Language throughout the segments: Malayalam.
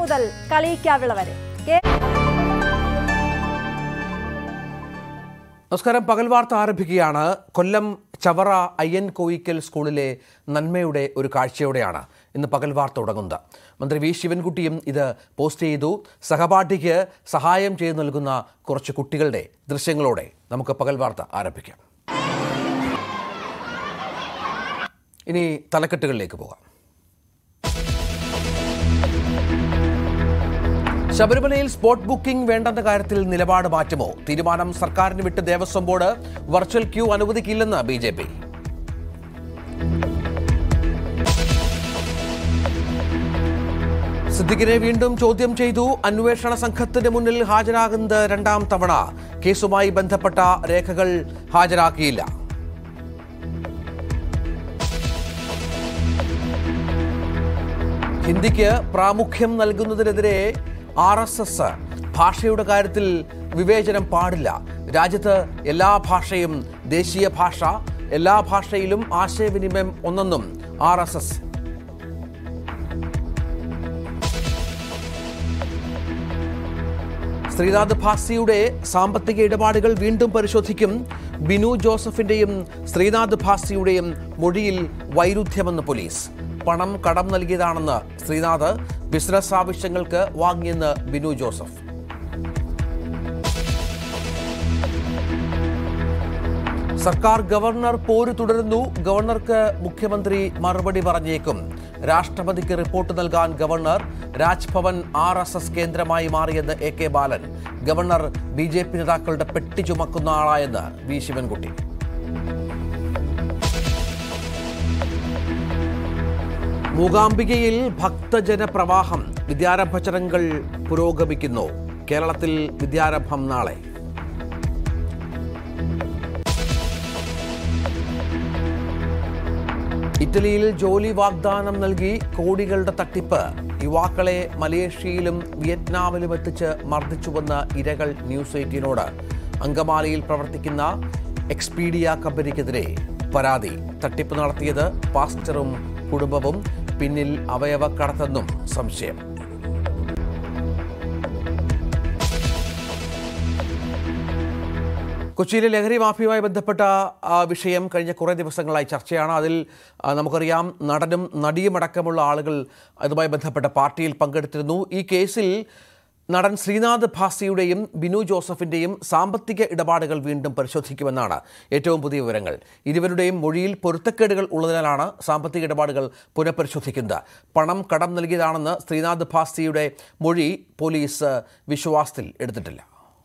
മുതൽ കളിയിക്കാവിള വരെ. നമസ്കാരം. പകൽ വാർത്ത ആരംഭിക്കുകയാണ്. കൊല്ലം ചവറ അയ്യൻ കോയിക്കൽ സ്കൂളിലെ നന്മയുടെ ഒരു കാഴ്ചയോടെയാണ് ഇന്ന് പകൽ വാർത്ത തുടങ്ങുന്നത്. മന്ത്രി വി ശിവൻകുട്ടിയും ഇത് പോസ്റ്റ് ചെയ്തു. സഹപാഠിക്ക് സഹായം ചെയ്തു നൽകുന്ന കുറച്ച് കുട്ടികളുടെ ദൃശ്യങ്ങളോടെ നമുക്ക് പകൽ വാർത്ത ആരംഭിക്കാം. ഇനി തലക്കെട്ടുകളിലേക്ക് പോകാം. ശബരിമലയിൽ സ്പോട്ട് ബുക്കിംഗ് വേണ്ടെന്ന കാര്യത്തിൽ നിലപാട് മാറ്റുമോ? തീരുമാനം സർക്കാരിന് വിട്ട് ദേവസ്വം ബോർഡ്. വെർച്വൽ ക്യൂ അനുവദിക്കില്ലെന്ന് BJP. സിദ്ദിഖിനെ വീണ്ടും ചോദ്യം ചെയ്തു. അന്വേഷണ സംഘത്തിന് മുന്നിൽ ഹാജരാകുന്നത് രണ്ടാം തവണ. കേസുമായി ബന്ധപ്പെട്ട രേഖകൾ ഹാജരാക്കിയില്ല. ഹിന്ദിക്ക് പ്രാമുഖ്യം നൽകുന്നതിനെതിരെ RSS. ഭാഷയുടെ കാര്യത്തിൽ വിവേചനം പാടില്ല. രാജ്യത്ത് എല്ലാ ഭാഷയും ദേശീയ ഭാഷ, എല്ലാ ഭാഷയിലും ആശയവിനിമയം ഒന്നെന്നും RSS. ശ്രീനാഥ് ഭാസിയുടെ സാമ്പത്തിക ഇടപാടുകൾ വീണ്ടും പരിശോധിക്കും. ബിനു ജോസഫിന്റെയും ശ്രീനാഥ് ഭാസിയുടെയും മൊഴിയിൽ വൈരുദ്ധ്യമെന്ന് പോലീസ്. പണം കടം നൽകിയതാണെന്ന് ശ്രീനാഥ്. ബിസിനസ് ആവശ്യങ്ങൾക്ക് വാങ്ങിയെന്ന് ബിനു ജോസഫ്. സർക്കാർ ഗവർണർ പോര് തുടരുന്നു. ഗവർണർക്ക് മുഖ്യമന്ത്രി മറുപടി പറഞ്ഞേക്കും. രാഷ്ട്രപതിക്ക് റിപ്പോർട്ട് നൽകാൻ ഗവർണർ. രാജ്ഭവൻ RSS കേന്ദ്രമായി മാറിയെന്ന് AK ബാലൻ. ഗവർണർ BJP നേതാക്കളുടെ പെട്ടി ചുമക്കുന്ന ആളായെന്ന് വി ശിവൻകുട്ടി. മൂകാംബികയിൽ ഭക്തജന പ്രവാഹം. വിദ്യാരംഭ ചടങ്ങുകൾ പുരോഗമിക്കുന്നു. കേരളത്തിൽ വിദ്യാരംഭം നാളെ. ഇറ്റലിയിൽ ജോലി വാഗ്ദാനം നൽകി കോടികളുടെ തട്ടിപ്പ്. യുവാക്കളെ മലേഷ്യയിലും വിയറ്റ്നാമിലും എത്തിച്ച് മർദ്ദിച്ചുവെന്ന ഇരകൾ ന്യൂസ് 18നോട്. അങ്കമാലിയിൽ പ്രവർത്തിക്കുന്ന എക്സ്പീഡിയ കമ്പനിക്കെതിരെ പരാതി. തട്ടിപ്പ് നടത്തിയത് പാസ്റ്ററും കുടുംബവും. പിന്നിൽ അവയവക്കടത്തെന്നും സംശയം. കൊച്ചിയിലെ ലഹരി മാഫിയുമായി ബന്ധപ്പെട്ട വിഷയം കഴിഞ്ഞ കുറേ ദിവസങ്ങളായി ചർച്ചയാണ്. അതിൽ നമുക്കറിയാം നടനും നടിയുമടക്കമുള്ള ആളുകൾ അതുമായി ബന്ധപ്പെട്ട പാർട്ടിയിൽ പങ്കെടുത്തിരുന്നു. ഈ കേസിൽ നടൻ ശ്രീനാഥ് ഭാസിയുടെയും ബിനു ജോസഫിന്റെയും സാമ്പത്തിക ഇടപാടുകൾ വീണ്ടും പരിശോധിക്കുമെന്നാണ് ഏറ്റവും പുതിയ വിവരങ്ങൾ. ഇരുവരുടെയും മൊഴിയിൽ പൊരുത്തക്കേടുകൾ ഉള്ളതിനാലാണ് സാമ്പത്തിക ഇടപാടുകൾ പുനഃപരിശോധിക്കുന്നത്. പണം കടം നൽകിയതാണെന്ന് ശ്രീനാഥ് ഭാസിയുടെ മൊഴി പോലീസ് വിശ്വാസത്തിൽ എടുത്തിട്ടില്ല.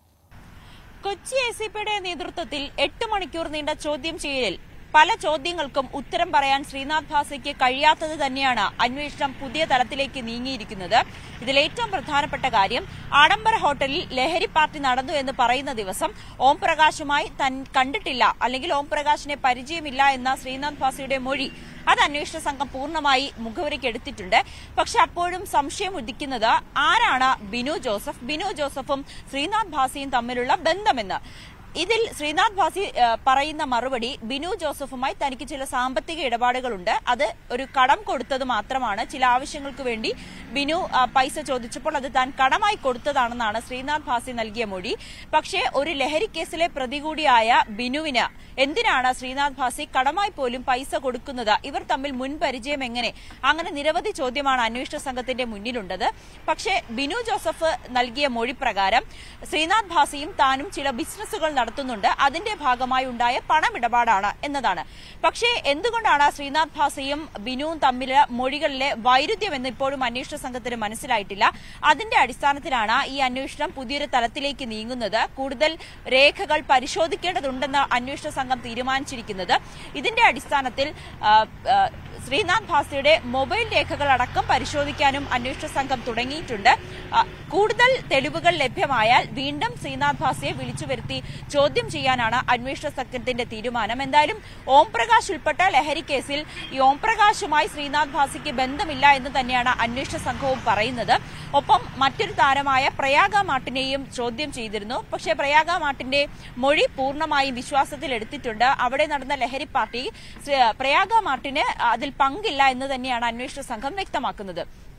കൊച്ചി ACPയുടെ നേതൃത്വത്തിൽ 8 മണിക്കൂർ നീണ്ട ചോദ്യം ചെയ്യലിൽ പല ചോദ്യങ്ങൾക്കും ഉത്തരം പറയാൻ ശ്രീനാഥ് ഭാസിക്ക് കഴിയാത്തത് തന്നെയാണ് അന്വേഷണം പുതിയ തലത്തിലേക്ക് നീങ്ങിയിരിക്കുന്നത്. ഇതിലേറ്റവും പ്രധാനപ്പെട്ട കാര്യം, ആഡംബര ഹോട്ടലിൽ ലഹരി പാർട്ടി നടന്നു എന്ന് പറയുന്ന ദിവസം ഓം പ്രകാശുമായി താൻ കണ്ടിട്ടില്ല, അല്ലെങ്കിൽ ഓം പ്രകാശിനെ പരിചയമില്ല എന്ന ശ്രീനാഥ് ഭാസിയുടെ മൊഴി. അത് അന്വേഷണ സംഘം പൂർണ്ണമായി മുഖവരയ്ക്കെടുത്തിട്ടുണ്ട്. പക്ഷെ അപ്പോഴും സംശയം ഉദിക്കുന്നത് ആരാണ് ബിനു ജോസഫ്, ബിനു ജോസഫും ശ്രീനാഥ് ഭാസിയും തമ്മിലുള്ള ബന്ധമെന്ന്. ഇതിൽ ശ്രീനാഥ് ഭാസി പറയുന്ന മറുപടി, ബിനു ജോസഫുമായി തനിക്ക് ചില സാമ്പത്തിക ഇടപാടുകളുണ്ട്, അത് ഒരു കടം കൊടുത്തത് മാത്രമാണ്. ചില ആവശ്യങ്ങൾക്ക് വേണ്ടി ബിനു പൈസ ചോദിച്ചപ്പോൾ അത് താൻ കടമായി കൊടുത്തതാണെന്നാണ് ശ്രീനാഥ് ഭാസി നൽകിയ മൊഴി. പക്ഷേ ഒരു ലഹരി കേസിലെ പ്രതി കൂടിയായ ബിനുവിന് എന്തിനാണ് ശ്രീനാഥ് ഭാസി കടമായി പോലും പൈസ കൊടുക്കുന്നത്? ഇവർ തമ്മിൽ മുൻപരിചയം എങ്ങനെ? അങ്ങനെ നിരവധി ചോദ്യമാണ് അന്വേഷണ സംഘത്തിന്റെ മുന്നിലുള്ളത്. പക്ഷേ ബിനു ജോസഫ് നൽകിയ മൊഴി പ്രകാരം ശ്രീനാഥ് ഭാസിയും താനും ചില ബിസിനസ്സുകൾ നടത്തുന്നുണ്ട്, അതിന്റെ ഭാഗമായി ഉണ്ടായ പണമിടപാടാണ് എന്നതാണ്. പക്ഷേ എന്തുകൊണ്ടാണ് ശ്രീനാഥ് ഭാസിയും ബിനുവും തമ്മിലെ മൊഴികളിലെ വൈരുദ്ധ്യം എന്ന് ഇപ്പോഴും അന്വേഷണ സംഘത്തിന് മനസ്സിലായിട്ടില്ല. അതിന്റെ അടിസ്ഥാനത്തിലാണ് ഈ അന്വേഷണം പുതിയൊരു തലത്തിലേക്ക് നീങ്ങുന്നത്. കൂടുതൽ രേഖകൾ പരിശോധിക്കേണ്ടതുണ്ടെന്ന് അന്വേഷണ സംഘം തീരുമാനിച്ചിരിക്കുന്നത്. ഇതിന്റെ അടിസ്ഥാനത്തിൽ ശ്രീനാഥ് ഭാസിയുടെ മൊബൈൽ രേഖകൾ അടക്കം പരിശോധിക്കാനും അന്വേഷണ സംഘം തുടങ്ങിയിട്ടുണ്ട്. കൂടുതൽ തെളിവുകൾ ലഭ്യമായാൽ വീണ്ടും ശ്രീനാഥ് ഭാസിയെ വിളിച്ചു വരുത്തി ചോദ്യം ചെയ്യാനാണ് അന്വേഷണ സംഘത്തിന്റെ തീരുമാനം. എന്തായാലും ഓംപ്രകാശ് ഉൾപ്പെട്ട ലഹരി കേസിൽ ഈ ഓംപ്രകാശുമായി ശ്രീനാഥ് ഭാസിക്ക് ബന്ധമില്ല എന്ന് തന്നെയാണ് അന്വേഷണ സംഘവും പറയുന്നത്. ഒപ്പം മറ്റൊരു താരമായ പ്രയാഗ മാർട്ടിനെയും ചോദ്യം ചെയ്തിരുന്നു. പക്ഷേ പ്രയാഗ മാർട്ടിന്റെ മൊഴി പൂർണ്ണമായും വിശ്വാസത്തിൽ എടുത്തിട്ടുണ്ട്. അവിടെ നടന്ന ലഹരി പാർട്ടി പ്രയാഗ മാർട്ടിന് അതിൽ പങ്കില്ല എന്ന് തന്നെയാണ് അന്വേഷണ സംഘം വ്യക്തമാക്കുന്നത്.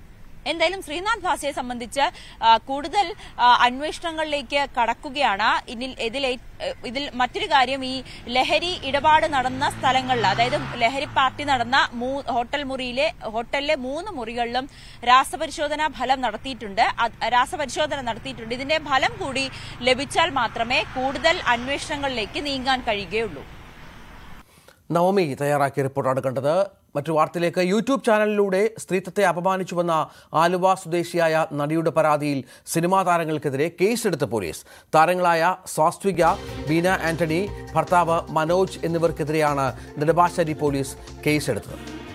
എന്തായാലും ശ്രീനാഥ് ഭാസിയെ സംബന്ധിച്ച് കൂടുതൽ അന്വേഷണങ്ങളിലേക്ക് കടക്കുകയാണ്. ഇതിൽ മറ്റൊരു കാര്യം, ഈ ലഹരി ഇടപാട് നടന്ന സ്ഥലങ്ങളിൽ, അതായത് ലഹരി പാർട്ടി നടന്ന ഹോട്ടലിലെ 3 മുറികളിലും രാസപരിശോധന നടത്തിയിട്ടുണ്ട്. ഇതിന്റെ ഫലം കൂടി ലഭിച്ചാൽ മാത്രമേ കൂടുതൽ അന്വേഷണങ്ങളിലേക്ക് നീങ്ങാൻ കഴിയുകയുള്ളൂ. നവമി തയ്യാറാക്കിയ റിപ്പോർട്ടാണ് കണ്ടത്. മറ്റു വാർത്തയിലേക്ക്. യൂട്യൂബ് ചാനലിലൂടെ സ്ത്രീത്വത്തെ അപമാനിച്ചുവെന്ന ആലുവ സ്വദേശിയായ നടിയുടെ പരാതിയിൽ സിനിമാ താരങ്ങൾക്കെതിരെ കേസെടുത്ത പോലീസ്. താരങ്ങളായ സ്വാസ്വിക, ബീന ആന്റണി, ഭർത്താവ് മനോജ് എന്നിവർക്കെതിരെയാണ് നെടുമ്പാശ്ശേരി പോലീസ് കേസെടുത്തത്.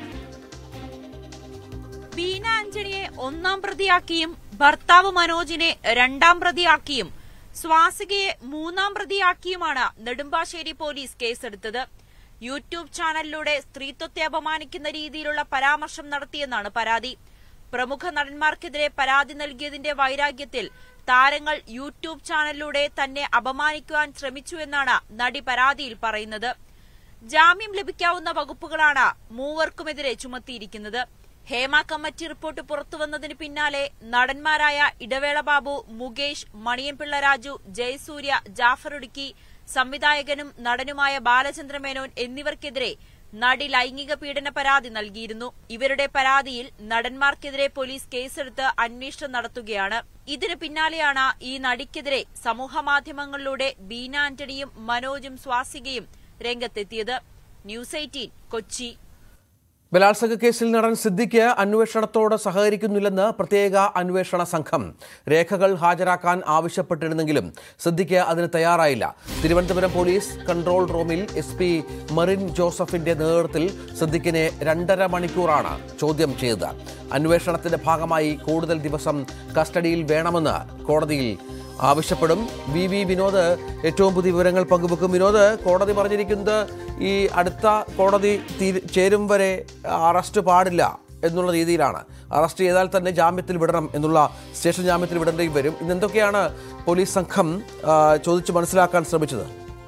ബീന ആന്റണിയെ 1-ാം പ്രതിയാക്കിയും ഭർത്താവ് മനോജിനെ 2-ാം പ്രതിയാക്കിയും സ്വാസികയെ 3-ാം പ്രതിയാക്കിയുമാണ് നെടുമ്പാശ്ശേരി പോലീസ് കേസെടുത്തത്. യൂട്യൂബ് ചാനലിലൂടെ സ്ത്രീത്വത്തെ അപമാനിക്കുന്ന രീതിയിലുള്ള പരാമർശം നടത്തിയെന്നാണ് പരാതി. പ്രമുഖ നടന്മാർക്കെതിരെ പരാതി നൽകിയതിന്റെ വൈരാഗ്യത്തിൽ താരങ്ങൾ യൂട്യൂബ് ചാനലിലൂടെ തന്നെ അപമാനിക്കുവാൻ ശ്രമിച്ചുവെന്നാണ് നടി പരാതിയിൽ പറയുന്നത്. ജാമ്യം ലഭിക്കാവുന്ന വകുപ്പുകളാണ് മൂവർക്കുമെതിരെ ചുമത്തിയിരിക്കുന്നത്. ഹേമ കമ്മിറ്റി റിപ്പോർട്ട് പുറത്തുവന്നതിന് പിന്നാലെ നടന്മാരായ ഇടവേള ബാബു, മുകേഷ്, മണിയൻപിള്ള രാജു, ജയസൂര്യ, ജാഫർ ഇടുക്കി, സംവിധായകനും നടനുമായ ബാലചന്ദ്ര മേനോൻ എന്നിവർക്കെതിരെ നടി ലൈംഗിക പീഡന പരാതി നൽകിയിരുന്നു. ഇവരുടെ പരാതിയിൽ നടന്മാർക്കെതിരെ പോലീസ് കേസെടുത്ത് അന്വേഷണം നടത്തുകയാണ്. ഇതിന് പിന്നാലെയാണ് ഈ നടിക്കെതിരെ സമൂഹമാധ്യമങ്ങളിലൂടെ ബീന ആന്റണിയും മനോജും സ്വാസികയും രംഗത്തെത്തിയത്. ന്യൂസ് 18 കൊച്ചി. ബലാത്സംഗ കേസിൽ നടൻ സിദ്ദിഖ് അന്വേഷണത്തോട് സഹകരിക്കുന്നില്ലെന്ന് പ്രത്യേക അന്വേഷണ സംഘം. രേഖകൾ ഹാജരാക്കാൻ ആവശ്യപ്പെട്ടിരുന്നെങ്കിലും സിദ്ദിഖ് അതിന് തയ്യാറായില്ല. തിരുവനന്തപുരം പോലീസ് കൺട്രോൾ റൂമിൽ SP മെറിൻ ജോസഫിന്റെ നേതൃത്വത്തിൽ സിദ്ദിഖിനെ 2.5 മണിക്കൂറാണ് ചോദ്യം ചെയ്തത്. അന്വേഷണത്തിന്റെ ഭാഗമായി കൂടുതൽ ദിവസം കസ്റ്റഡിയിൽ വേണമെന്ന് കോടതിയിൽ ആവശ്യപ്പെടും. VV വിനോദ് ഏറ്റവും പുതിയ വിവരങ്ങൾ പങ്കുവെക്കും. വിനോദ്, കോടതി പറഞ്ഞിരിക്കുന്നത് ഈ അടുത്ത കോടതി ചേരും വരെ അറസ്റ്റ് പാടില്ല എന്നുള്ള രീതിയിലാണ്. അറസ്റ്റ് ചെയ്താൽ തന്നെ ജാമ്യത്തിൽ വിടണം എന്നുള്ള, സ്റ്റേഷൻ ജാമ്യത്തിൽ വിടേണ്ടി വരും. ഇന്നെന്തൊക്കെയാണ് പോലീസ് സംഘം ചോദിച്ചു മനസ്സിലാക്കാൻ ശ്രമിച്ചത്?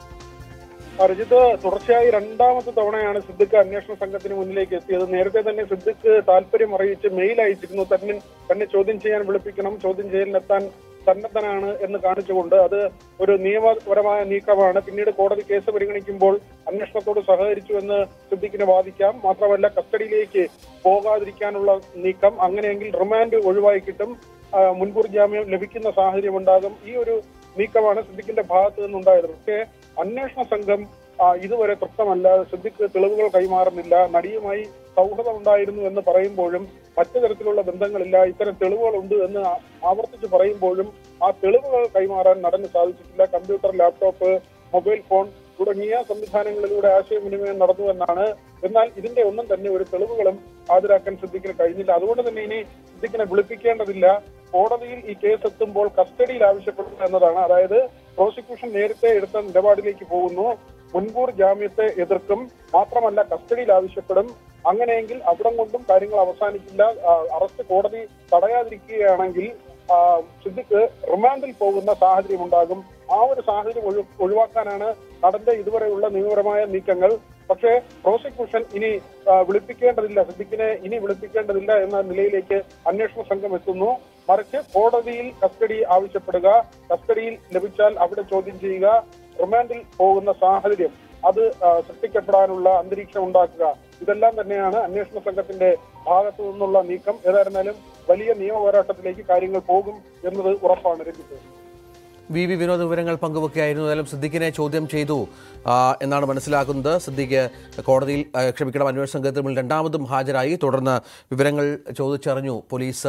അർജിത്, തുടർച്ചയായി 2ാമത്തെ തവണയാണ് സിദ്ദിഖ് അന്വേഷണ സംഘത്തിന് മുന്നിലേക്ക് എത്തിയത്. നേരത്തെ തന്നെ സിദ്ദിഖ് താല്പര്യം അറിയിച്ച് മെയിൽ അയച്ചിരുന്നു. തന്നെ ചോദ്യം ചെയ്യാൻ വിളിപ്പിക്കണം, ചോദ്യം ചെയ്യലിനെത്താൻ സന്നദ്ധനാണ് എന്ന് കാണിച്ചുകൊണ്ട്. അത് ഒരു നിയമപരമായ നീക്കമാണ്. പിന്നീട് കോടതി കേസ് പരിഗണിക്കുമ്പോൾ അന്വേഷണത്തോട് സഹകരിച്ചു എന്ന് സിദ്ദിഖിനെ വാദിക്കാം. മാത്രമല്ല, കസ്റ്റഡിയിലേക്ക് പോകാതിരിക്കാനുള്ള നീക്കം, അങ്ങനെയെങ്കിൽ റിമാൻഡ് ഒഴിവായി കിട്ടും, മുൻകൂർ ജാമ്യം ലഭിക്കുന്ന സാഹചര്യം ഉണ്ടാകും. ഈ ഒരു നീക്കമാണ് സിദ്ദിഖിന്റെ ഭാഗത്തു നിന്നുണ്ടായത്. പക്ഷേ അന്വേഷണ സംഘം ഇതുവരെ തൃപ്തമല്ല. സിദ്ദിഖ് തെളിവുകൾ കൈമാറുന്നില്ല. നടിയുമായി സൗഹൃദം ഉണ്ടായിരുന്നു എന്ന് പറയുമ്പോഴും മറ്റു തരത്തിലുള്ള ബന്ധങ്ങളില്ല, ഇത്തരം തെളിവുകളുണ്ട് എന്ന് ആവർത്തിച്ച് പറയുമ്പോഴും ആ തെളിവുകൾ കൈമാറാൻ നടന് സാധിച്ചിട്ടില്ല. കമ്പ്യൂട്ടർ, ലാപ്ടോപ്പ്, മൊബൈൽ ഫോൺ തുടങ്ങിയ സംവിധാനങ്ങളിലൂടെ ആശയവിനിമയം നടന്നുവെന്നാണ്. എന്നാൽ ഇതിന്റെ ഒന്നും തന്നെ ഒരു തെളിവുകളും ഹാജരാക്കാൻ സിദ്ദിഖിന് കഴിഞ്ഞില്ല. അതുകൊണ്ട് തന്നെ ഇനി സിദ്ദിഖിനെ വിളിപ്പിക്കേണ്ടതില്ല. കോടതിയിൽ ഈ കേസ് എത്തുമ്പോൾ കസ്റ്റഡിയിൽ ആവശ്യപ്പെടുക എന്നതാണ്. അതായത് പ്രോസിക്യൂഷൻ നേരത്തെ എടുത്ത നിലപാടിലേക്ക് പോകുന്നു. മുൻകൂർ ജാമ്യത്തെ എതിർക്കും, മാത്രമല്ല കസ്റ്റഡിയിൽ ആവശ്യപ്പെടും. അങ്ങനെയെങ്കിൽ അവിടം കൊണ്ടും കാര്യങ്ങൾ അവസാനിക്കില്ല. അറസ്റ്റ് കോടതി തടയാതിരിക്കുകയാണെങ്കിൽ സിദ്ദിഖ് റിമാൻഡിൽ പോകുന്ന സാഹചര്യം ഉണ്ടാകും. ആ ഒരു സാഹചര്യം ഒഴിവാക്കാനാണ് നടന്റെ ഇതുവരെയുള്ള നിയമപരമായ നീക്കങ്ങൾ. പക്ഷേ പ്രോസിക്യൂഷൻ ഇനി വിളിപ്പിക്കേണ്ടതില്ല, സിദ്ദിഖിനെ ഇനി വിളിപ്പിക്കേണ്ടതില്ല എന്ന നിലയിലേക്ക് അന്വേഷണ സംഘം എത്തുന്നു. മറിച്ച് കോടതിയിൽ കസ്റ്റഡി ആവശ്യപ്പെടുക, കസ്റ്റഡിയിൽ ലഭിച്ചാൽ അവിടെ ചോദ്യം ചെയ്യുക, റിമാൻഡിൽ പോകുന്ന സാഹചര്യം അത് സൃഷ്ടിക്കപ്പെടാനുള്ള അന്തരീക്ഷം ഉണ്ടാക്കുക. ഇതെല്ലാം തന്നെയാണ് അന്വേഷണ സംഘത്തിന്റെ ഭാഗത്തു നിന്നുള്ള നീക്കം. ഏതായിരുന്നാലും വലിയ നിയമ പോരാട്ടത്തിലേക്ക് കാര്യങ്ങൾ പോകും എന്നത് ഉറപ്പാണ്. രഞ്ജിത്ത്, VV വിനോദ വിവരങ്ങൾ പങ്കുവെക്കുകയായിരുന്നു. ഏതായാലും സിദ്ദിഖിനെ ചോദ്യം ചെയ്തു എന്നാണ് മനസ്സിലാക്കുന്നത്. സിദ്ദിഖ് കോടതിയിൽ അന്വേഷണ സംഘത്തിന് മുന്നിൽ 2ാമതും ഹാജരായി. തുടർന്ന് വിവരങ്ങൾ ചോദിച്ചറിഞ്ഞു പോലീസ്.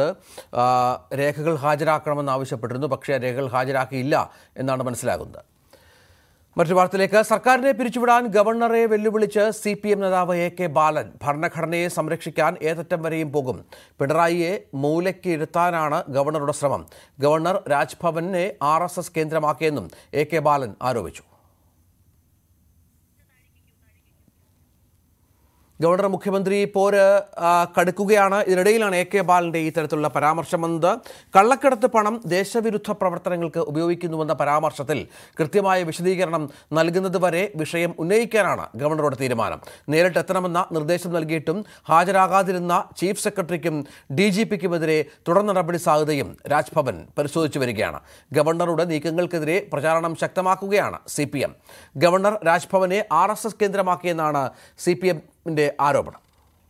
രേഖകൾ ഹാജരാക്കണമെന്ന് ആവശ്യപ്പെട്ടിരുന്നു, പക്ഷേ രേഖകൾ ഹാജരാക്കിയില്ല എന്നാണ് മനസ്സിലാകുന്നത്. മറ്റൊരു വാർത്തയിലേക്ക്. സർക്കാരിനെ പിരിച്ചുവിടാൻ ഗവർണറെ വെല്ലുവിളിച്ച് CPM നേതാവ് AK ബാലൻ. ഭരണഘടനയെ സംരക്ഷിക്കാൻ ഏതറ്റം വരെയും പോകും. പിണറായിയെ മൂലയ്ക്ക് ഇരുത്താനാണ് ഗവർണറുടെ ശ്രമം. ഗവർണർ രാജ്ഭവനെ RSS കേന്ദ്രമാക്കിയെന്നും AK ബാലൻ ആരോപിച്ചു. ഗവർണർ മുഖ്യമന്ത്രി പോര് കടുക്കുകയാണ്. ഇതിനിടയിലാണ് AK ബാലന്റെ ഈ തരത്തിലുള്ള പരാമർശം വന്നത്. കള്ളക്കടത്ത് പണം ദേശവിരുദ്ധ പ്രവർത്തനങ്ങൾക്ക് ഉപയോഗിക്കുന്നുവെന്ന പരാമർശത്തിൽ കൃത്യമായ വിശദീകരണം നൽകുന്നതുവരെ വിഷയം ഉന്നയിക്കാനാണ് ഗവർണറുടെ തീരുമാനം. നേരിട്ടെത്തണമെന്ന നിർദ്ദേശം നൽകിയിട്ടും ഹാജരാകാതിരുന്ന ചീഫ് സെക്രട്ടറിക്കും DGPക്കുമെതിരെ തുടർ നടപടി സാധ്യതയും രാജ്ഭവൻ പരിശോധിച്ചു വരികയാണ്. ഗവർണറുടെ നീക്കങ്ങൾക്കെതിരെ പ്രചാരണം ശക്തമാക്കുകയാണ് CPM. ഗവർണർ രാജ്ഭവനെ RSS കേന്ദ്രമാക്കിയെന്നാണ് CPMന്റെ ആരോപണം.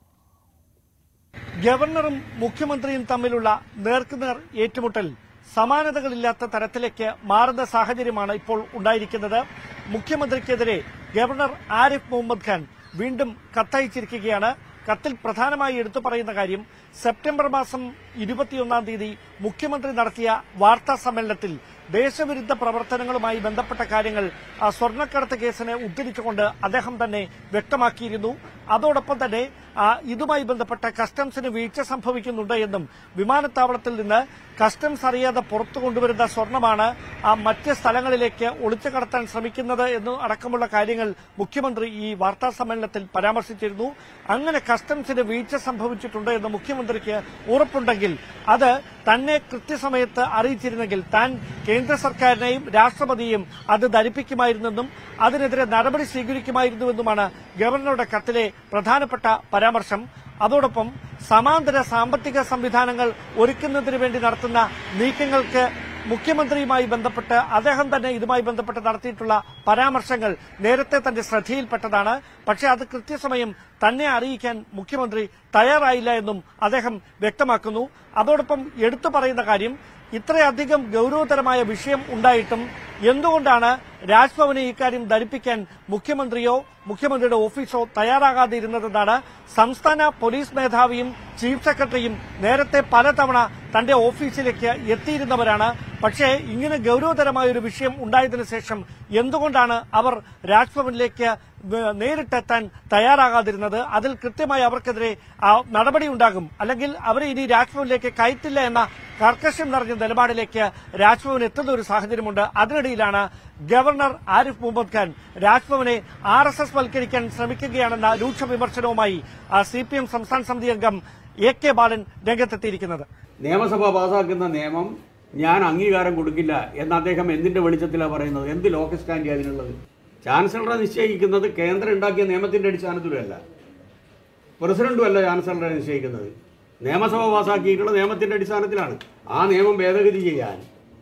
ഗവർണറും മുഖ്യമന്ത്രിയും തമ്മിലുള്ള നേർക്കുനേർ ഏറ്റുമുട്ടൽ സമാനതകളില്ലാത്ത തരത്തിലേക്ക് മാറുന്ന സാഹചര്യമാണ് ഇപ്പോൾ ഉണ്ടായിരിക്കുന്നത്. മുഖ്യമന്ത്രിക്കെതിരെ ഗവർണർ ആരിഫ് മുഹമ്മദ് ഖാൻ വീണ്ടും കത്തയച്ചിരിക്കുകയാണ്. കത്തിൽ പ്രധാനമായി എടുത്തു പറയുന്ന കാര്യം സെപ്റ്റംബർ മാസം 21-ാം തീയതി മുഖ്യമന്ത്രി നടത്തിയ വാർത്താ സമ്മേളനത്തിൽ ദേശവിരുദ്ധ പ്രവർത്തനങ്ങളുമായി ബന്ധപ്പെട്ട കാര്യങ്ങൾ സ്വർണ്ണക്കടത്ത് കേസിനെ ഉദ്ധരിച്ചുകൊണ്ട് അദ്ദേഹം തന്നെ വ്യക്തമാക്കിയിരുന്നു. അതോടൊപ്പം തന്നെ ഇതുമായി ബന്ധപ്പെട്ട കസ്റ്റംസിന് വീഴ്ച സംഭവിക്കുന്നുണ്ട് എന്നും വിമാനത്താവളത്തിൽ നിന്ന് കസ്റ്റംസ് അറിയാതെ പുറത്തു കൊണ്ടുവരുന്ന സ്വർണമാണ് മറ്റ് സ്ഥലങ്ങളിലേക്ക് ഒളിച്ചു കടത്താൻ ശ്രമിക്കുന്നത് എന്നും അടക്കമുള്ള കാര്യങ്ങൾ മുഖ്യമന്ത്രി ഈ വാർത്താ സമ്മേളനത്തിൽ പരാമർശിച്ചിരുന്നു. അങ്ങനെ കസ്റ്റംസിന് വീഴ്ച സംഭവിച്ചിട്ടുണ്ട് എന്ന് മുഖ്യമന്ത്രിക്ക് ഉറപ്പുണ്ടെങ്കിൽ അത് തന്നെ കൃത്യസമയത്ത് അറിയിച്ചിരുന്നെങ്കിൽ താൻ കേന്ദ്ര സർക്കാരിനെയും രാഷ്ട്രപതിയെയും അത് ധരിപ്പിക്കുമായിരുന്നെന്നും അതിനെതിരെ നടപടി സ്വീകരിക്കുമായിരുന്നുവെന്നുമാണ് ഗവർണറുടെ കത്തിലെ പ്രധാനപ്പെട്ട പരാമർശം. അതോടൊപ്പം സമാന്തര സാമ്പത്തിക സംവിധാനങ്ങൾ ഒരുക്കുന്നതിന് വേണ്ടി നടത്തുന്ന നീക്കങ്ങൾക്ക് മുഖ്യമന്ത്രിയുമായി ബന്ധപ്പെട്ട് അദ്ദേഹം തന്നെ ഇതുമായി ബന്ധപ്പെട്ട് നടത്തിയിട്ടുള്ള പരാമർശങ്ങൾ നേരത്തെ തന്റെ ശ്രദ്ധയിൽപ്പെട്ടതാണ്. പക്ഷേ അത് കൃത്യസമയം തന്നെ അറിയിക്കാൻ മുഖ്യമന്ത്രി തയ്യാറായില്ല എന്നും അദ്ദേഹം വ്യക്തമാക്കുന്നു. അതോടൊപ്പം എടുത്തു പറയുന്ന കാര്യം ഇത്രയധികം ഗൌരവതരമായ വിഷയം ഉണ്ടായിട്ടും എന്തുകൊണ്ടാണ് രാജ്ഭവനെ ഇക്കാര്യം ധരിപ്പിക്കാൻ മുഖ്യമന്ത്രിയോ മുഖ്യമന്ത്രിയുടെ ഓഫീസോ തയ്യാറാകാതിരുന്നതെന്നാണ്. സംസ്ഥാന പോലീസ് മേധാവിയും ചീഫ് സെക്രട്ടറിയും നേരത്തെ പലതവണ തന്റെ ഓഫീസിലേക്ക് എത്തിയിരുന്നവരാണ്. പക്ഷേ ഇങ്ങനെ ഗൌരവതരമായ ഒരു വിഷയം ഉണ്ടായതിനു ശേഷം എന്തുകൊണ്ടാണ് അവർ രാജ്ഭവനിലേക്ക് നേരിട്ടെത്താൻ തയ്യാറാകാതിരുന്നത്? അതിൽ കൃത്യമായി അവർക്കെതിരെ നടപടിയുണ്ടാകും, അല്ലെങ്കിൽ അവരെ ഇനി രാജ്ഭവനിലേക്ക് കയറ്റില്ല എന്ന കർക്കശം നിറഞ്ഞ നിലപാടിലേക്ക് രാജ്ഭവൻ എത്തുന്ന ഒരു സാഹചര്യമുണ്ട്. അതിനിടയിലാണ് ഗവർണർ ആരിഫ് മുഹമ്മദ് ഖാൻ രാജ്ഭവനെ RSS വൽക്കരിക്കാൻ ശ്രമിക്കുകയാണെന്ന രൂക്ഷ വിമർശനവുമായി CPM സംസ്ഥാന സമിതി അംഗം AK ബാലൻ രംഗത്തെത്തിയിരിക്കുന്നത്. നിയമസഭ പാസാക്കുന്ന നിയമം ഞാൻ അംഗീകാരം കൊടുക്കില്ല എന്ന് അദ്ദേഹം എന്തിന്റെ വെളിച്ചത്തിലാണ് പറയുന്നത്? എന്ത് ലോക്കൽ സ്റ്റാൻഡ് അതിനുള്ളത്? ചാൻസലറെ നിശ്ചയിക്കുന്നത് കേന്ദ്രം ഉണ്ടാക്കിയ നിയമത്തിന്റെ അടിസ്ഥാനത്തിലുമല്ല, പ്രസിഡന്റുമല്ല ചാൻസലറെ നിശ്ചയിക്കുന്നത്. നിയമസഭ പാസാക്കിയിട്ടുള്ള നിയമത്തിന്റെ അടിസ്ഥാനത്തിലാണ്. ആ നിയമം ഭേദഗതി ചെയ്യാൻ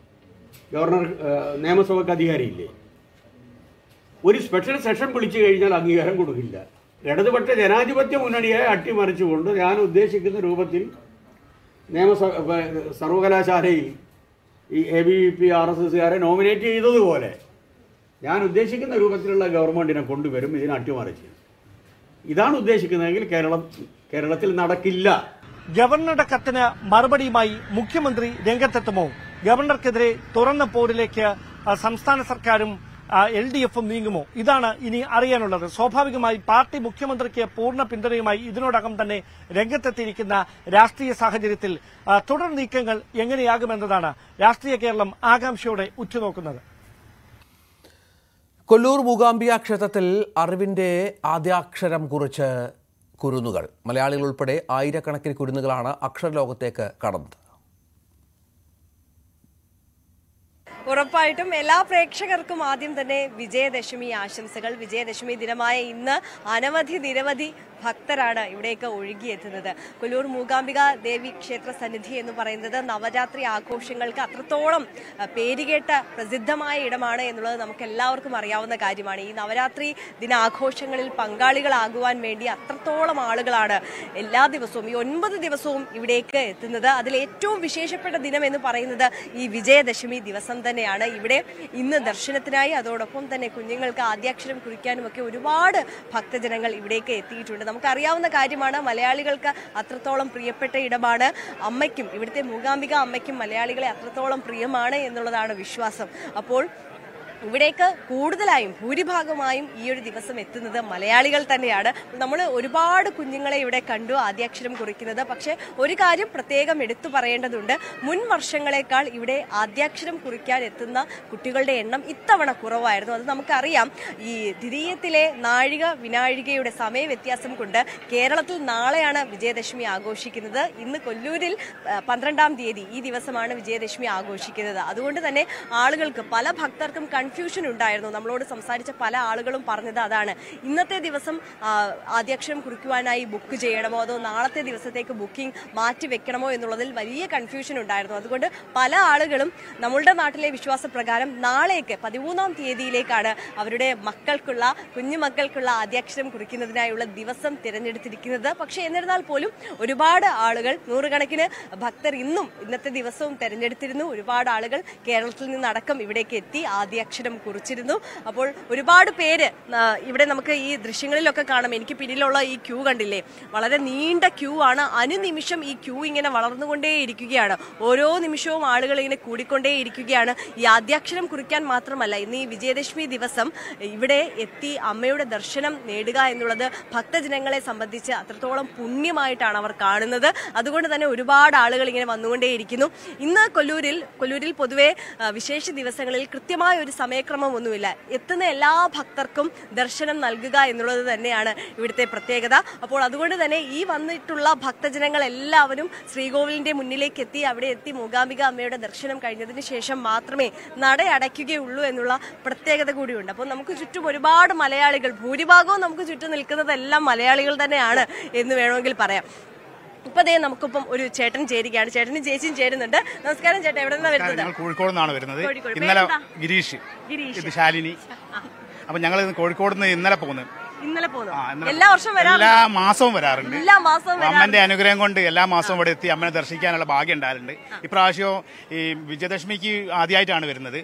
ഗവർണർ നിയമസഭയ്ക്ക് അധികാരമില്ലേ? ഒരു സ്പെഷ്യൽ സെഷൻ വിളിച്ചു കഴിഞ്ഞാൽ അംഗീകാരം കൊടുക്കില്ല. ഇടതുപക്ഷ ജനാധിപത്യ മുന്നണിയെ അട്ടിമറിച്ചുകൊണ്ട് ഞാൻ ഉദ്ദേശിക്കുന്ന രൂപത്തിൽ സർവകലാശാലയിൽ ഈ ABVP RSSകാരെ നോമിനേറ്റ് ചെയ്തതുപോലെ ഞാൻ ഉദ്ദേശിക്കുന്ന രൂപത്തിലുള്ള ഗവൺമെന്റിനെ കൊണ്ടുവരും, ഇതിനെ അട്ടിമറിച്ച്. ഇതാണ് ഉദ്ദേശിക്കുന്നതെങ്കിൽ കേരളത്തിൽ നടക്കില്ല. ഗവർണറുടെ കത്തിന് മറുപടിയുമായി മുഖ്യമന്ത്രി രംഗത്തെത്തുമോ? ഗവർണർക്കെതിരെ തുറന്ന പോരിലേക്ക് സംസ്ഥാന സർക്കാരും LDFും നീങ്ങുമോ? ഇതാണ് ഇനി അറിയാനുള്ളത്. സ്വാഭാവികമായി പാർട്ടി മുഖ്യമന്ത്രിക്ക് പൂർണ്ണ പിന്തുണയുമായി ഇതിനോടകം തന്നെ രംഗത്തെത്തിയിരിക്കുന്ന രാഷ്ട്രീയ സാഹചര്യത്തിൽ തുടർ നീക്കങ്ങൾ എങ്ങനെയാകുമെന്നതാണ് രാഷ്ട്രീയ കേരളം ആകാംക്ഷയോടെ ഉറ്റുനോക്കുന്നത്. കൊല്ലൂർ മൂകാംബിക ക്ഷേത്രത്തിൽ അറിവിന്റെ ആദ്യാക്ഷരം കുറിച്ച് കുരുന്നുകൾ. മലയാളികൾ ഉൾപ്പെടെ ആയിരക്കണക്കിന് കുരുന്നുകളാണ് അക്ഷരലോകത്തേക്ക് കടന്നത്. ഉറപ്പായിട്ടും എല്ലാ പ്രേക്ഷകർക്കും ആദ്യം തന്നെ വിജയദശമി ആശംസകൾ. വിജയദശമി ദിനമായ ഇന്ന് നിരവധി ഭക്തരാണ് ഇവിടേക്ക് ഒഴുകിയെത്തുന്നത്. കൊല്ലൂർ മൂകാംബിക ദേവി ക്ഷേത്ര സന്നിധി എന്ന് പറയുന്നത് നവരാത്രി ആഘോഷങ്ങൾക്ക് അത്രത്തോളം പേരുകേട്ട പ്രസിദ്ധമായ ഇടമാണ് എന്നുള്ളത് നമുക്ക് എല്ലാവർക്കും അറിയാവുന്ന കാര്യമാണ്. ഈ നവരാത്രി ദിനാഘോഷങ്ങളിൽ പങ്കാളികളാകുവാൻ വേണ്ടി അത്രത്തോളം ആളുകളാണ് എല്ലാ ദിവസവും, ഈ 9 ദിവസവും ഇവിടേക്ക് എത്തുന്നത്. അതിൽ ഏറ്റവും വിശേഷപ്പെട്ട ദിനം എന്ന് പറയുന്നത് ഈ വിജയദശമി ദിവസം തന്നെയാണ്. ഇവിടെ ഇന്ന് ദർശനത്തിനായി അതോടൊപ്പം തന്നെ കുഞ്ഞുങ്ങൾക്ക് ആദ്യാക്ഷരം കുറിക്കാനുമൊക്കെ ഒരുപാട് ഭക്തജനങ്ങൾ ഇവിടേക്ക് എത്തിയിട്ടുണ്ട്. നമുക്കറിയാവുന്ന കാര്യമാണ്, മലയാളികൾക്ക് അത്രത്തോളം പ്രിയപ്പെട്ട ഇടമാണ്. അമ്മയ്ക്കും, ഇവിടുത്തെ മൂകാംബിക അമ്മയ്ക്കും മലയാളികളെ അത്രത്തോളം പ്രിയമാണ് എന്നുള്ളതാണ് വിശ്വാസം. അപ്പോൾ ഇവിടേക്ക് കൂടുതലായും ഭൂരിഭാഗമായും ഈ ഒരു ദിവസം എത്തുന്നത് മലയാളികൾ തന്നെയാണ്. നമ്മൾ ഒരുപാട് കുഞ്ഞുങ്ങളെ ഇവിടെ കണ്ടു ആദ്യാക്ഷരം കുറിക്കുന്നത്. പക്ഷെ ഒരു കാര്യം പ്രത്യേകം എടുത്തു പറയേണ്ടതുണ്ട്, മുൻ വർഷങ്ങളെക്കാൾ ഇവിടെ ആദ്യാക്ഷരം കുറിക്കാൻ എത്തുന്ന കുട്ടികളുടെ എണ്ണം ഇത്തവണ കുറവായിരുന്നു. അത് നമുക്കറിയാം. ഈ ദ്വിതീയത്തിലെ നാഴിക വിനാഴികയുടെ സമയ വ്യത്യാസം കൊണ്ട് കേരളത്തിൽ നാളെയാണ് വിജയദശമി ആഘോഷിക്കുന്നത്. ഇന്ന് കൊല്ലൂരിൽ 12-ാം തീയതി ഈ ദിവസമാണ് വിജയദശമി ആഘോഷിക്കുന്നത്. അതുകൊണ്ട് തന്നെ ആളുകൾക്ക്, പല ഭക്തർക്കും കൺഫ്യൂഷൻ ഉണ്ടായിരുന്നു. നമ്മളോട് സംസാരിച്ച പല ആളുകളും പറഞ്ഞത് അതാണ്. ഇന്നത്തെ ദിവസം ആദ്യാക്ഷരം കുറിക്കുവാനായി ബുക്ക് ചെയ്യണമോ അതോ നാളത്തെ ദിവസത്തേക്ക് ബുക്കിംഗ് മാറ്റി വെക്കണമോ എന്നുള്ളതിൽ വലിയ കൺഫ്യൂഷൻ ഉണ്ടായിരുന്നു. അതുകൊണ്ട് പല ആളുകളും നമ്മളുടെ നാട്ടിലെ വിശ്വാസപ്രകാരം നാളേക്ക് 13-ാം തീയതിയിലേക്കാണ് അവരുടെ മക്കൾക്കുള്ള, കുഞ്ഞുമക്കൾക്കുള്ള ആദ്യാക്ഷരം കുറിക്കുന്നതിനായുള്ള ദിവസം തിരഞ്ഞെടുത്തിരിക്കുന്നത്. പക്ഷെ എന്നിരുന്നാൽ പോലും ഒരുപാട് ആളുകൾ, നൂറുകണക്കിന് ഭക്തർ ഇന്നത്തെ ദിവസവും തെരഞ്ഞെടുത്തിരുന്നു. ഒരുപാട് ആളുകൾ കേരളത്തിൽ നിന്നടക്കം ഇവിടേക്ക് എത്തി ആദ്യാക്ഷരം കുറിച്ചിരുന്നു. അപ്പോൾ ഒരുപാട് പേര് ഇവിടെ നമുക്ക് ഈ ദൃശ്യങ്ങളിലൊക്കെ കാണാം. എനിക്ക് പിന്നിലുള്ള ഈ ക്യൂ കണ്ടില്ലേ, വളരെ നീണ്ട ക്യൂ ആണ്. അനുനിമിഷം ഈ ക്യൂ ഇങ്ങനെ വളർന്നുകൊണ്ടേയിരിക്കുകയാണ്. ഓരോ നിമിഷവും ആളുകൾ ഇങ്ങനെ കൂടിക്കൊണ്ടേയിരിക്കുകയാണ്. ഈ ആദ്യാക്ഷരം കുറിക്കാൻ മാത്രമല്ല, ഇന്ന് ഈ വിജയദശമി ദിവസം ഇവിടെ എത്തി അമ്മയുടെ ദർശനം നേടുക എന്നുള്ളത് ഭക്തജനങ്ങളെ സംബന്ധിച്ച് അത്രത്തോളം പുണ്യമായിട്ടാണ് അവർ കാണുന്നത്. അതുകൊണ്ട് തന്നെ ഒരുപാട് ആളുകൾ ഇങ്ങനെ വന്നുകൊണ്ടേയിരിക്കുന്നു. ഇന്ന് കൊല്ലൂരിൽ പൊതുവെ വിശേഷ ദിവസങ്ങളിൽ കൃത്യമായ ഒരു സമയക്രമമൊന്നുമില്ല. എത്തുന്ന എല്ലാ ഭക്തർക്കും ദർശനം നൽകുക എന്നുള്ളത് തന്നെയാണ് ഇവിടുത്തെ പ്രത്യേകത. അപ്പോൾ അതുകൊണ്ട് തന്നെ ഈ വന്നിട്ടുള്ള ഭക്തജനങ്ങൾ എല്ലാവരും ശ്രീകോവിലിന്റെ മുന്നിലേക്ക് എത്തി, അവിടെ എത്തി മൂകാംബിക അമ്മയുടെ ദർശനം കഴിഞ്ഞതിന് ശേഷം മാത്രമേ നട അടയ്ക്കുകയുള്ളൂ എന്നുള്ള പ്രത്യേകത കൂടിയുണ്ട്. അപ്പോൾ നമുക്ക് ചുറ്റും ഒരുപാട് മലയാളികൾ, ഭൂരിഭാഗവും നമുക്ക് ചുറ്റും നിൽക്കുന്നതെല്ലാം മലയാളികൾ തന്നെയാണ് എന്ന് വേണമെങ്കിൽ പറയാം. ഇപ്പൊ അതേ നമുക്കിപ്പം ഒരു ചേട്ടൻ ചേരുകയാണ്. ചേട്ടനും ചേച്ചിയും ചേരുന്നുണ്ട്. നമസ്കാരം ചേട്ടാ, എവിടെ നിന്നാണ് വരുന്നത്? കോഴിക്കോട് നിന്നാണ് വരുന്നത്. ഇന്നലെ ഗിരീഷ്, ഇത് ശാലിനി. അപ്പൊ ഞങ്ങൾ കോഴിക്കോട് നിന്ന് ഇന്നലെ പോകുന്നത്. എല്ലാ വർഷവും എല്ലാ മാസവും വരാറുണ്ട്. അമ്മന്റെ അനുഗ്രഹം കൊണ്ട് എല്ലാ മാസവും ഇവിടെ എത്തി അമ്മനെ ദർശിക്കാനുള്ള ഭാഗ്യം ഉണ്ടാകാറുണ്ട്. ഇപ്രാവശ്യവും ഈ വിജയദശമിക്ക് ആദ്യമായിട്ടാണ് വരുന്നത്.